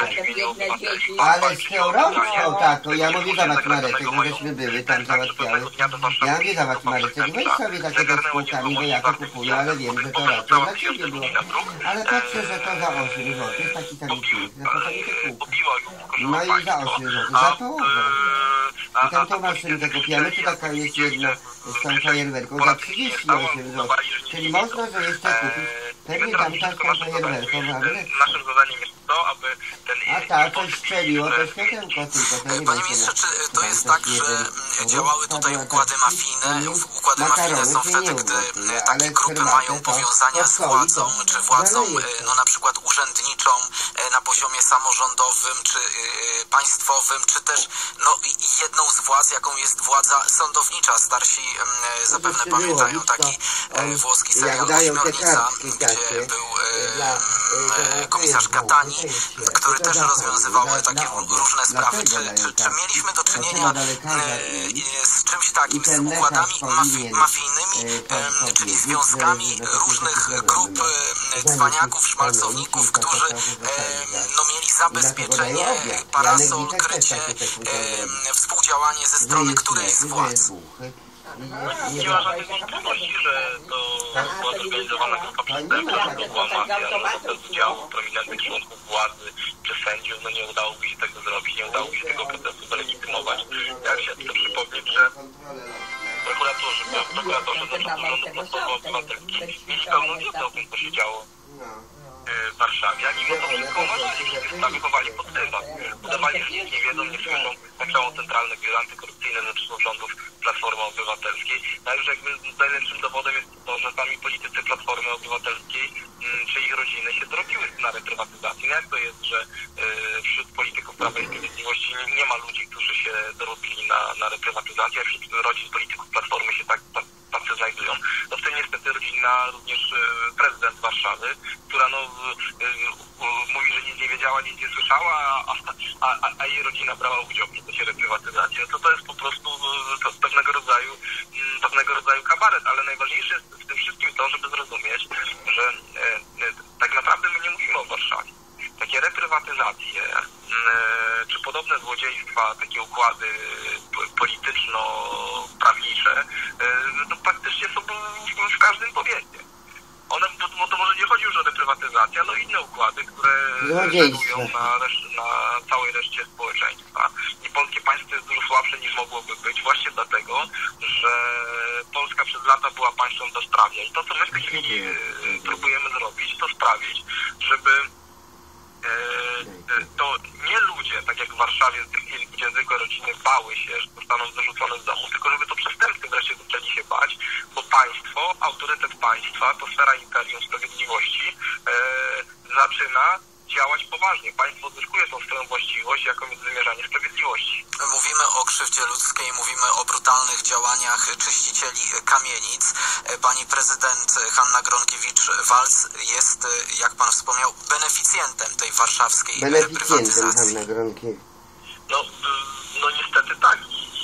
Ale z tą rączką taką, ja mówię, zobacz Mareczek, że żeśmy były tam załatwiały. Ja mówię, zobacz Mareczek, weź sobie takiego z kółkami, bo ja to kupuję, ale wiem, że to raczej dla ciebie było. Ale patrzę, że to za 8 zł, taki tam piękny, no to sobie te kółka. No i za 8 zł, za połowę. I tam tą maszynkę kupiamy, tu taka jest jedna z tą fajerwerką za 38 zł. Czyli można, że jeszcze kupić pewnie tam taką fajerwerką, ale... Naszym zadaniem jest to, aby ten... A tak, coś strzeliło, to światełko tylko, to nie... Panie ministrze, czy to jest tak, że działały tutaj układy mafijne? Układy mafijne są wtedy, gdy takie grupy mają powiązania z władzą, czy władzą, no na przykład urzędniczą na poziomie samorządowym, czy państwowym, czy też no jedną z władz, jaką jest władza sądownicza. Starsi zapewne pamiętają taki włoski serial Ośmiornica, gdzie był komisarz Catani, który też rozwiązywał takie różne sprawy. Czy mieliśmy do czynienia z czymś takim, z układami mafijnymi, czyli związkami różnych grup cwaniaków, szmalcowników, którzy no, mieli zabezpieczenie, parasol, krycie, współdziałanie ze strony którejś z władz? Nie ma żadnych wątpliwości, że to była zorganizowana grupa przestępcza, to była mafia, z udziału prominentnych członków władzy czy sędziów, no nie udałoby się tego zrobić, nie udałoby się tego procesu wylegitymować. Ja się chcę przypomnieć, że prokuratorzy do Urzędu Platformy Obywatelskiej mieli pełną wiedzę o tym, co się działo w Warszawie, a mimo to wszystko uważali, że te sprawy chowali pod dywan. Udawali, że nic nie wiedzą, nie słyszą, jak działało Centralne Biuro Antykorupcyjne ze rządów Platformy Obywatelskiej. A już jakby najlepszym dowodem jest to, że sami politycy Platformy Obywatelskiej czy ich rodziny się dorobiły na reprywatyzacji. No jak to jest, że wśród polityków Prawa i Sprawiedliwości nie ma ludzi, którzy się dorobili na reprywatyzację, a wśród rodzin polityków Platformy się tacy znajdują. No w tym niestety rodzina również prezydent Warszawy, która no mówi, że nic nie wiedziała, nic nie słyszała, a jej rodzina brała udział w procesie reprywatyzacji. No to jest po prostu pewnego rodzaju kabaret, ale najważniejsze jest w tym wszystkim to, żeby zrozumieć, że tak naprawdę my nie mówimy o Warszawie. Takie reprywatyzacje, czy podobne złodziejstwa, takie układy polityczno-prawnicze, to praktycznie są w każdym powiecie. One, bo to może nie chodzi już o reprywatyzację, ale o inne układy, które reagują na całej reszcie społeczeństwa. I polskie państwo jest dużo słabsze niż mogłoby być, właśnie dlatego, że Polska przez lata była państwem bezprawia. I to, co my w tej chwili próbujemy zrobić, to sprawić, żeby to nie ludzie, tak jak w Warszawie, gdzie zwykłe rodziny bały się, że zostaną wyrzucone z domu, tylko żeby to przestępcy wreszcie zaczęli się bać, bo państwo, autorytet państwa, to sfera imperium sprawiedliwości, zaczyna działać poważnie. Państwo zyskuje tą swoją właściwość, jaką jest wymierzanie sprawiedliwości. Mówimy o krzywdzie ludzkiej, mówimy o brutalnych działaniach czyścicieli kamienic. Pani prezydent Hanna Gronkiewicz-Waltz jest, jak pan wspomniał, beneficjentem tej warszawskiej reprywatyzacji. Hanna Gronkiewicz. No niestety tak.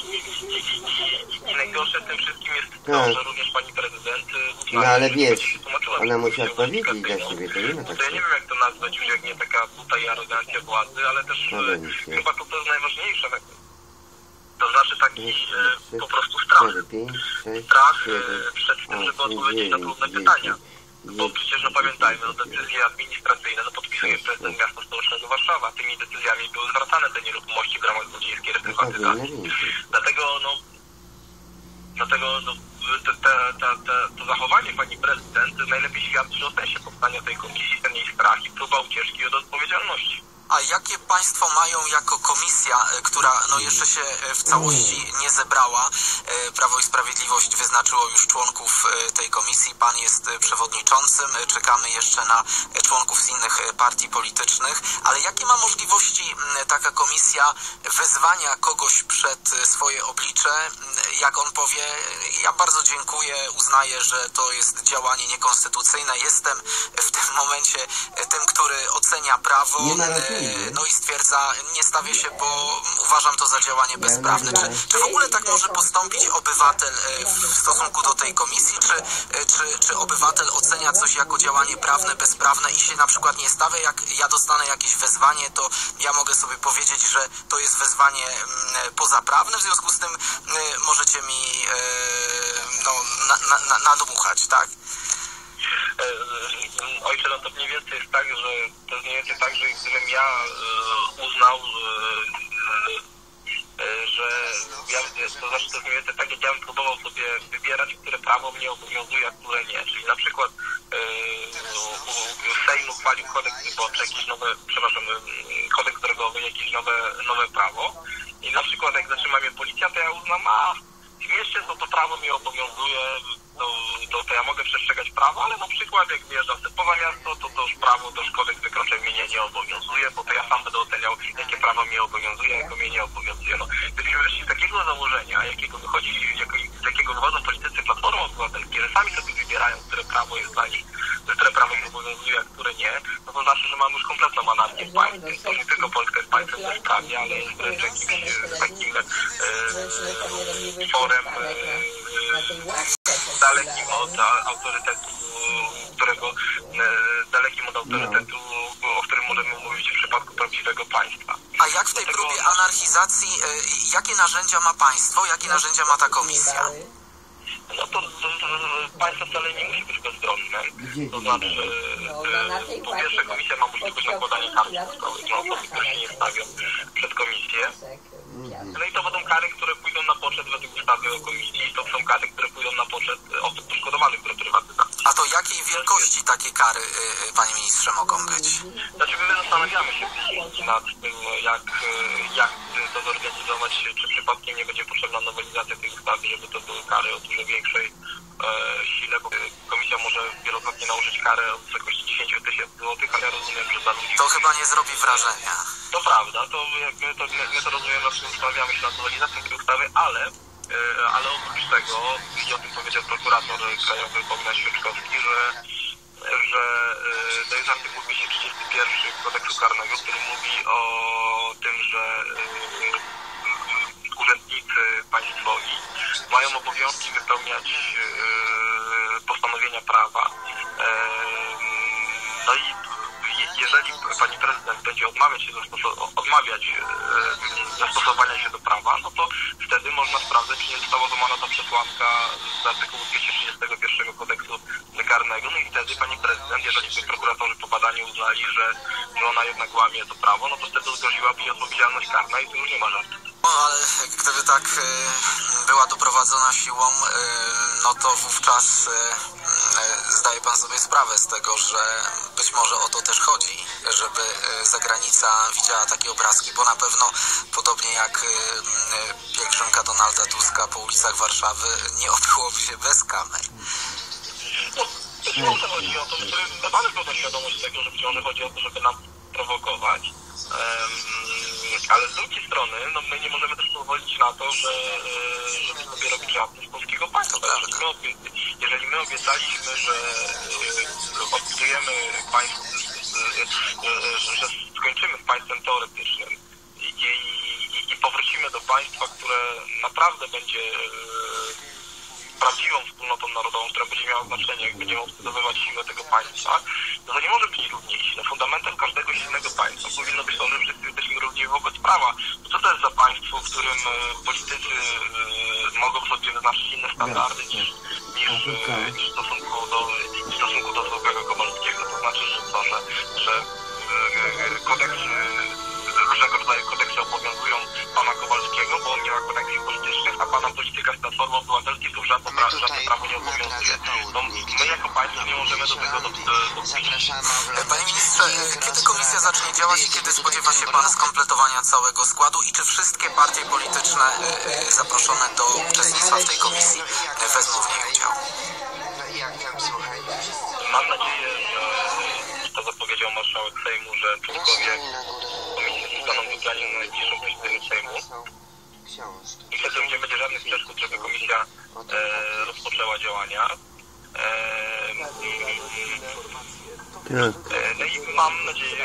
I najgorsze w tym wszystkim jest to, że również pani prezydent no ale wiesz, ona musi odpowiedzieć za siebie, to nie ma tak. To ja nie wiem, jak to nazwać, już jak nie taka buta i arogancja władzy, ale też chyba to jest najważniejsze. To znaczy taki po prostu strach. Strach przed tym, żeby odpowiedzieć na trudne pytania. Bo przecież pamiętajmy, decyzje administracyjne podpisuje prezydent miasta stołecznego Warszawa. Tymi decyzjami były zwracane te nieruchomości w ramach złodziejskiej reprywatyzacji. Dlatego to zachowanie pani prezydent najlepiej świadczy o sensie powstania tej komisji, ten jej strach i próba ucieczki od odpowiedzialności. A jakie państwo mają jako komisja, która jeszcze się w całości nie zebrała? Prawo i Sprawiedliwość wyznaczyło już członków tej komisji. Pan jest przewodniczącym. Czekamy jeszcze na członków z innych partii politycznych. Ale jakie ma możliwości taka komisja wezwania kogoś przed swoje oblicze? Jak on powie, ja bardzo dziękuję, uznaję, że to jest działanie niekonstytucyjne. Jestem w tym momencie tym, który ocenia prawo. I stwierdza, nie stawię się, bo uważam to za działanie bezprawne. Czy w ogóle tak może postąpić obywatel w stosunku do tej komisji? Czy obywatel ocenia coś jako działanie prawne, bezprawne i się na przykład nie stawia? Jak ja dostanę jakieś wezwanie, to ja mogę sobie powiedzieć, że to jest wezwanie pozaprawne, w związku z tym możecie mi nadmuchać, tak? Ojcze, to mniej więcej jest tak, że gdybym ja uznał, że to jest mniej więcej tak, jak ja bym próbował sobie wybierać, które prawo mnie obowiązuje, a które nie. Czyli na przykład Sejm uchwalił kodeks wyborczy, kodeks drogowy, jakieś nowe prawo i na przykład jak zatrzyma mnie policja, to ja uznam, w mieście to prawo mnie obowiązuje, to ja mogę przestrzegać prawa, ale na przykład jak wjeżdżam poza miasto, to już prawo, to już kodeks wykroczeń mnie nie obowiązuje, bo to ja sam będę oceniał, jakie prawo mnie obowiązuje, jakie mnie nie obowiązuje. Gdybyśmy wyszli z takiego założenia, z jakiego wychodzą politycy Platformy Obywatelskiej, że sami sobie wybierają, które prawo jest dla nich, które prawo ich obowiązuje, a które nie, to znaczy, że mamy już kompletną anarchię w państwie. To nie tylko Polska jest państwem bezprawia, ale jest wręcz jakimś takim forem dalekim od autorytetu, o którym możemy mówić w przypadku prawdziwego państwa. A jak w tej próbie anarchizacji, jakie narzędzia ma państwo, jakie narzędzia ma ta komisja? To państwo wcale nie musi być bezbronne. To znaczy, po pierwsze komisja ma możliwość nakładania kar ściągowych na osoby, które się nie stawią przed komisję. No i to będą kary, które pójdą na poczet według ustawy o komisji. To są kary, które pójdą na poczet osób poszkodowanych w reprywatyzacji. A to jakiej wielkości takie kary, panie ministrze, mogą być? Znaczy my zastanawiamy się nad tym, jak to zorganizować, czy przypadkiem nie będzie potrzebna nowelizacja tej ustawy, żeby to były kary o dużo większej sile, bo komisja może wielokrotnie nałożyć karę o wysokości 10 000 złotych, ale ja rozumiem, że dla ludzi... To chyba nie zrobi wrażenia. To prawda, my to rozumiemy, zastanawiamy się nad nowelizacją tej ustawy, ale oprócz tego, i o tym powiedział prokurator krajowy Bogdan Świeczkowski, że to jest artykuł 231 kodeksu karnego, który mówi o tym, że urzędnicy państwowi mają obowiązki wypełniać postanowienia prawa. No i jeżeli pani prezydent będzie odmawiać zastosowania się do prawa, no to wtedy można sprawdzać, czy nie została złamana ta przesłanka z artykułu 231 kodeksu karnego. No i wtedy pani prezydent, jeżeli prokuratorzy po badaniu uznali, że ona jednak łamie to prawo, no to wtedy zgroziłaby jej odpowiedzialność karna i tu już nie ma żartu. No ale gdyby tak była doprowadzona siłą, no to wówczas zdaje pan sobie sprawę z tego, że być może o to też chodzi, żeby zagranica widziała takie obrazki, bo na pewno podobnie jak pielgrzymka Donalda Tuska po ulicach Warszawy nie obyłoby się bez kamer. Być może chodzi o to, że mamy pewną świadomość tego, że być może chodzi o to, żeby nam prowokować. Ale z drugiej strony, my nie możemy też pozwolić na to, żeby sobie robić żarty z polskiego państwa. Jeżeli my obiecaliśmy, że odbudujemy państwo, że skończymy z państwem teoretycznym i powrócimy do państwa, które naprawdę będzie prawdziwą wspólnotą narodową, która będzie miała znaczenie, jak będziemy odbudowywać siłę tego państwa, to nie może być równiejsi. Fundamentem każdego silnego państwa powinno być to, że wszyscy jesteśmy równi wobec prawa. Co to jest za państwo, w którym politycy mogą sobie wyznaczyć inne standardy niż w stosunku do Platformy Obywatelskiej to żadne prawo nie obowiązuje. No, my jako państwo nie możemy do tego dopuścić. Panie ministrze, kiedy komisja zacznie działać i kiedy spodziewa się pan skompletowania całego składu i czy wszystkie partie polityczne zaproszone do uczestnictwa w tej komisji wezmą w niej udział? Mam nadzieję, że to zapowiedział marszałek Sejmu, że członkowie komisji zostaną wybrani na najbliższym posiedzeniu Sejmu. I wtedy nie będzie żadnych przeszkód, żeby komisja rozpoczęła działania. No i mam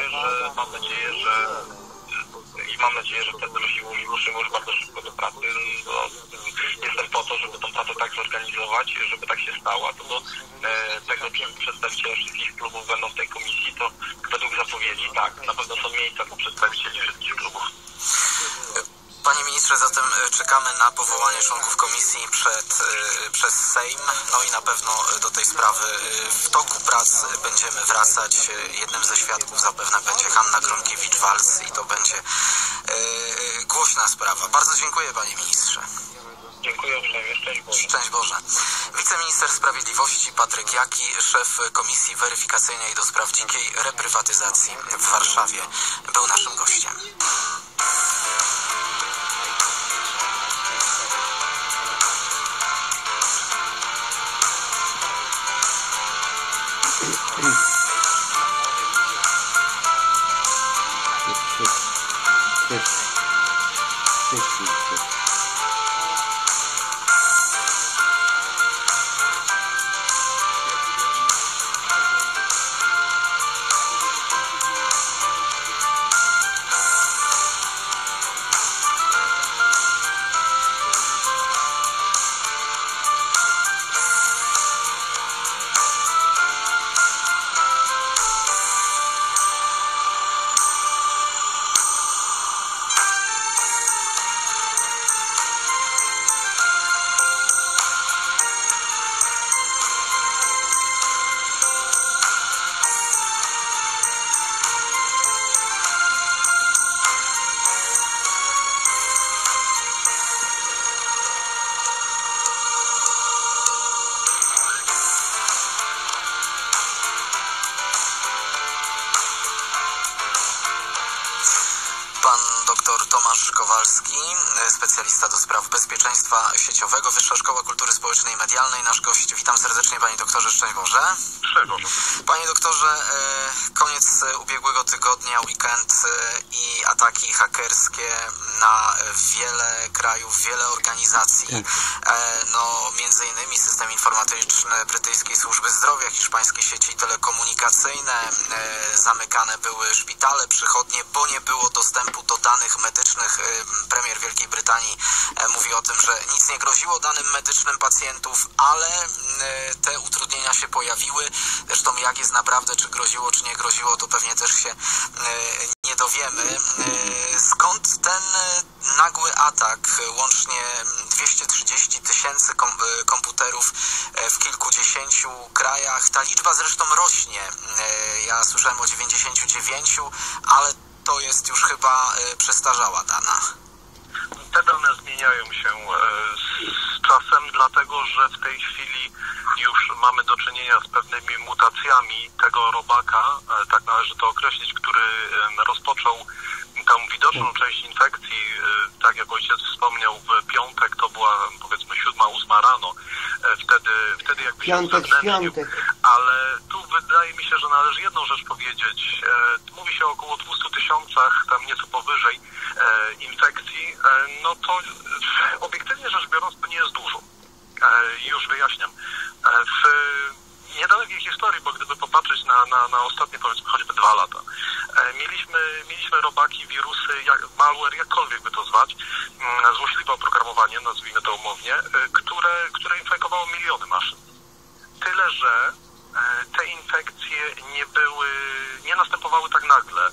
nadzieję, że wtedy ruszymy już bardzo szybko do pracy. Jestem po to, żeby tą pracę tak zorganizować, żeby tak się stało. To do tego, czy przedstawiciele wszystkich klubów będą w tej komisji, to według zapowiedzi tak, na pewno są miejsca dla przedstawicieli wszystkich klubów. Panie ministrze, zatem czekamy na powołanie członków komisji przez Sejm, no i na pewno do tej sprawy w toku prac będziemy wracać. Jednym ze świadków zapewne będzie Hanna Gronkiewicz-Waltz i to będzie głośna sprawa. Bardzo dziękuję, panie ministrze. Dziękuję uprzejmie. Szczęść Boże. Szczęść Boże. Wiceminister Sprawiedliwości Patryk Jaki, szef Komisji Weryfikacyjnej do spraw dzikiej reprywatyzacji w Warszawie, był naszym gościem. Dr Tomasz Kowalski, specjalista do spraw bezpieczeństwa sieciowego, Wyższa Szkoła Kultury Społecznej i Medialnej, nasz gość. Witam serdecznie, panie doktorze, szczęść Boże. Panie doktorze, koniec ubiegłego tygodnia, weekend i ataki hakerskie na wiele krajów, wiele organizacji, no między innymi system informatyczny brytyjskiej służby zdrowia, hiszpańskie sieci telekomunikacyjne, zamykane były szpitale, przychodnie, bo nie było dostępu do danych medycznych. Premier Wielkiej Brytanii mówi o tym, że nic nie groziło danym medycznym pacjentów, ale te utrudnienia się pojawiły. Zresztą jak jest naprawdę, czy groziło, czy nie groziło, to pewnie też się nie dowiemy. Skąd ten nagły atak? Łącznie 230 000 komputerów w kilkudziesięciu krajach. Ta liczba zresztą rośnie. Ja słyszałem o 99, ale to jest już chyba przestarzała dana. Te dane zmieniają się z czasem, dlatego że w tej chwili już mamy do czynienia z pewnymi mutacjami tego robaka, tak należy to określić, który rozpoczął tą widoczną część infekcji, tak jak ojciec wspomniał, w piątek, to była powiedzmy 7-8 rano, wtedy jakby się uzewnętrznił, ale tu wydaje mi się, że należy jedną rzecz powiedzieć. Mówi się o około 200 000, tam nieco powyżej infekcji, no to obiektywnie rzecz biorąc to nie jest dużo. Już wyjaśniam. W niedalekiej historii, bo gdyby popatrzeć na ostatnie powiedzmy choćby 2 lata, mieliśmy robaki, wirusy, malware, jakkolwiek by to zwać, złośliwe oprogramowanie, nazwijmy to umownie, które infekowało miliony maszyn. Tyle, że te infekcje nie następowały tak nagle.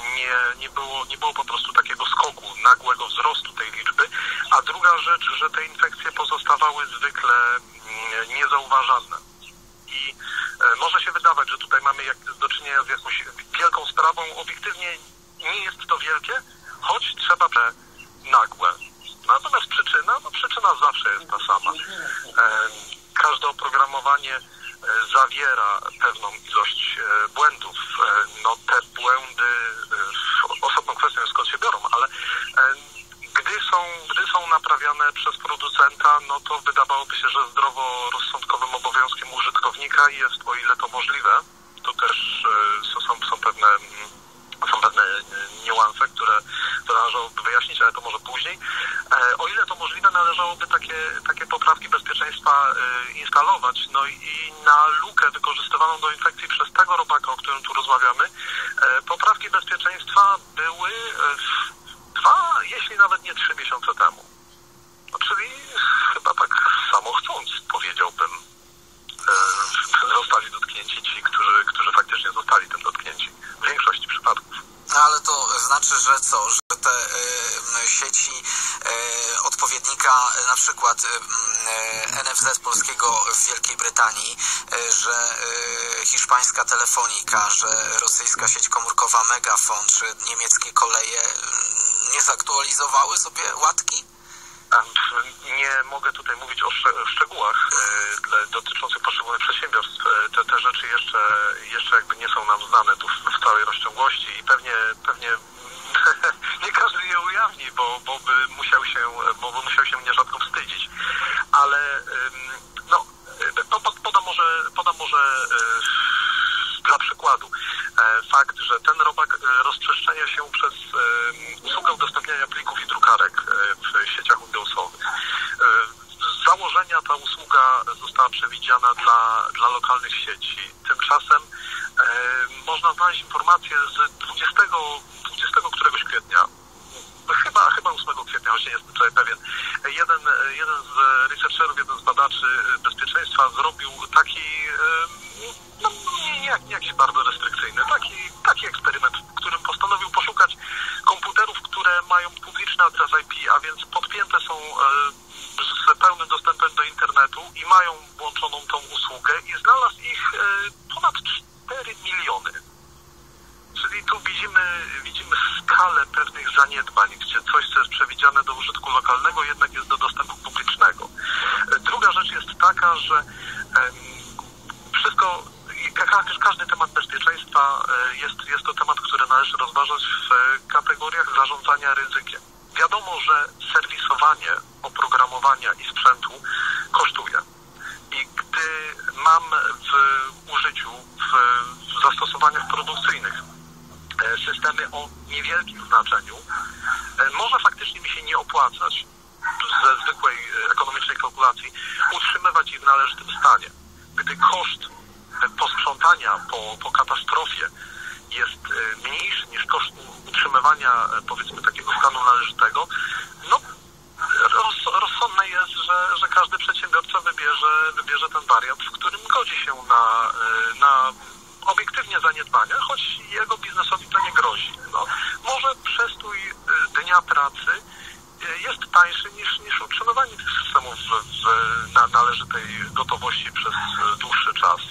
Nie było po prostu takiego skoku, nagłego wzrostu tej liczby, a druga rzecz, że te infekcje pozostawały zwykle niezauważalne. I może się wydawać, że tutaj mamy do czynienia z jakąś wielką sprawą. Obiektywnie nie jest to wielkie, choć trzeba nagłe. Natomiast przyczyna zawsze jest ta sama. Każde oprogramowanie zawiera pewną ilość błędów. No te błędy, osobną kwestią jest skąd się biorą, ale gdy są naprawiane przez producenta, no to wydawałoby się, że zdroworozsądkowym obowiązkiem użytkownika jest, o ile to możliwe, tu też są pewne niuanse, które należałoby wyjaśnić, ale to może później. O ile to możliwe, należałoby takie poprawki bezpieczeństwa instalować. No i na lukę wykorzystywaną do infekcji przez tego robaka, o którym tu rozmawiamy, poprawki bezpieczeństwa były 2, jeśli nawet nie 3 miesiące temu. No, czyli chyba tak samochcąc, powiedziałbym, zostali dotknięci ci, którzy faktycznie zostali tym dotknięci. W większości przypadków. No ale to znaczy, że co? Że te sieci odpowiednika na przykład NFZ polskiego w Wielkiej Brytanii, że hiszpańska Telefonika, że rosyjska sieć komórkowa Megafon, czy niemieckie koleje nie zaktualizowały sobie łatki? Nie mogę tutaj mówić o szczegółach dotyczących poszczególnych przedsiębiorstw. Te rzeczy jeszcze jakby nie są nam znane tu w całej rozciągłości i pewnie nie każdy je ujawni, bo by musiał się nierzadko wstydzić. Ale no, podam może dla przykładu fakt, że ten robak rozprzestrzenia się przez usługę udostępniania plików i drukarek w sieciach Windowsowych. Z założenia ta usługa została przewidziana dla lokalnych sieci. Tymczasem można znaleźć informacje z 20 któregoś kwietnia, chyba 8 kwietnia, choć nie jestem tutaj pewien. Jeden z researcherów, jeden z badaczy bezpieczeństwa zrobił taki nie jakiś bardzo restrykcyjny, taki eksperyment, w którym postanowił poszukać komputerów, które mają publiczny adres IP, a więc podpięte są z pełnym dostępem do internetu i mają włączoną tą usługę i znalazł ich ponad 4 miliony. Czyli tu widzimy skalę pewnych zaniedbań, gdzie coś, co jest przewidziane do użytku lokalnego, jednak jest do dostępu publicznego. Druga rzecz jest taka, że każdy temat bezpieczeństwa jest to temat, który należy rozważać w kategoriach zarządzania ryzykiem. Wiadomo, że serwisowanie oprogramowania i sprzętu kosztuje. I gdy mam w użyciu, w zastosowaniach produkcyjnych systemy o niewielkim znaczeniu, może faktycznie mi się nie opłacać ze zwykłej ekonomicznej kalkulacji utrzymywać ich w należytym stanie. Gdy koszt posprzątania po katastrofie jest mniejszy niż koszt utrzymywania, powiedzmy, takiego stanu należytego, no rozsądne jest, że każdy przedsiębiorca wybierze ten wariant, w którym godzi się na obiektywnie zaniedbania, choć jego biznesowi to nie grozi. No, może przestój dnia pracy jest tańszy niż utrzymywanie tych systemów na należytej gotowości przez dłuższy czas.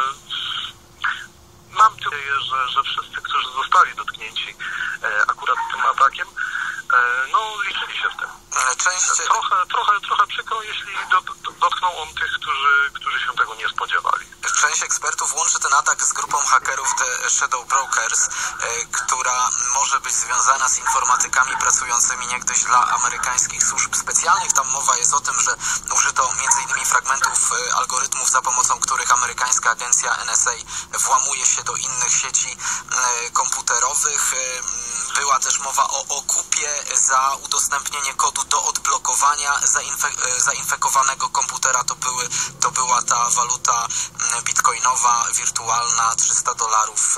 Mam nadzieję, że wszyscy, którzy zostali dotknięci akurat tym atakiem, no liczyli się z tym. Trochę przykro, jeśli dotknął on tych, którzy się tego nie spodziewali. Część ekspertów łączy ten atak z grupą hakerów The Shadow Brokers, która może być związana z informatykami pracującymi niegdyś dla amerykańskich służb specjalnych. Tam mowa jest o tym, że użyto m.in. fragmentów algorytmów, za pomocą których amerykańska agencja NSA włamuje się do innych sieci komputerowych. Była też mowa o okupie za udostępnienie kodu do odblokowania zainfekowanego komputera. To była ta waluta bitcoinowa, wirtualna, $300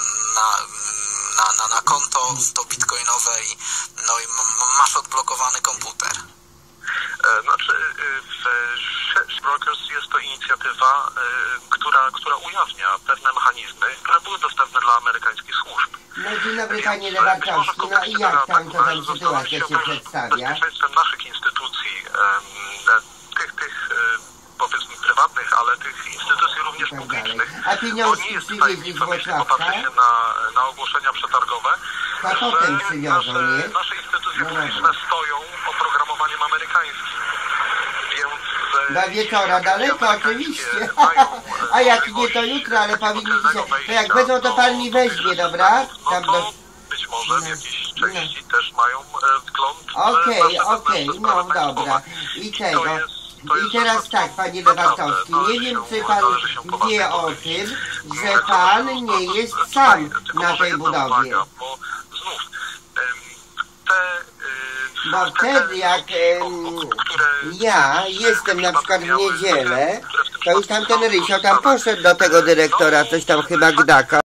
na konto to bitcoinowe i masz odblokowany komputer. Znaczy, w Brokers jest to inicjatywa, która ujawnia pewne mechanizmy, które były dostępne dla amerykańskich służb. No dzień dobry, panie Lewarczowski, no i jak tam to tam sytuacja się przedstawia? Bezpieczeństwem naszych instytucji, tych powiedzmy prywatnych, ale tych instytucji również publicznych, a pieniążki przywieźli z Włocławka? Popatrzy się na ogłoszenia przetargowe, że nasze instytucje publiczne stoją oprogramowane zdecydowaniem amerykańskim. Więc... Do wieczora daleko, oczywiście. A jak nie to jutro, ale powinniście się... To jak wezmą, to pan mi weźmie, dobra? Tam do... Być może w jakiejś części też mają wgląd. Okej, no dobra. I tego. I teraz tak, panie Lewandowski, nie wiem, czy pan wie o tym, że pan nie jest sam na tej budowie. Bo wtedy jak ja jestem na przykład w niedzielę, to już tamten Rysio tam poszedł do tego dyrektora, coś tam chyba gdaka.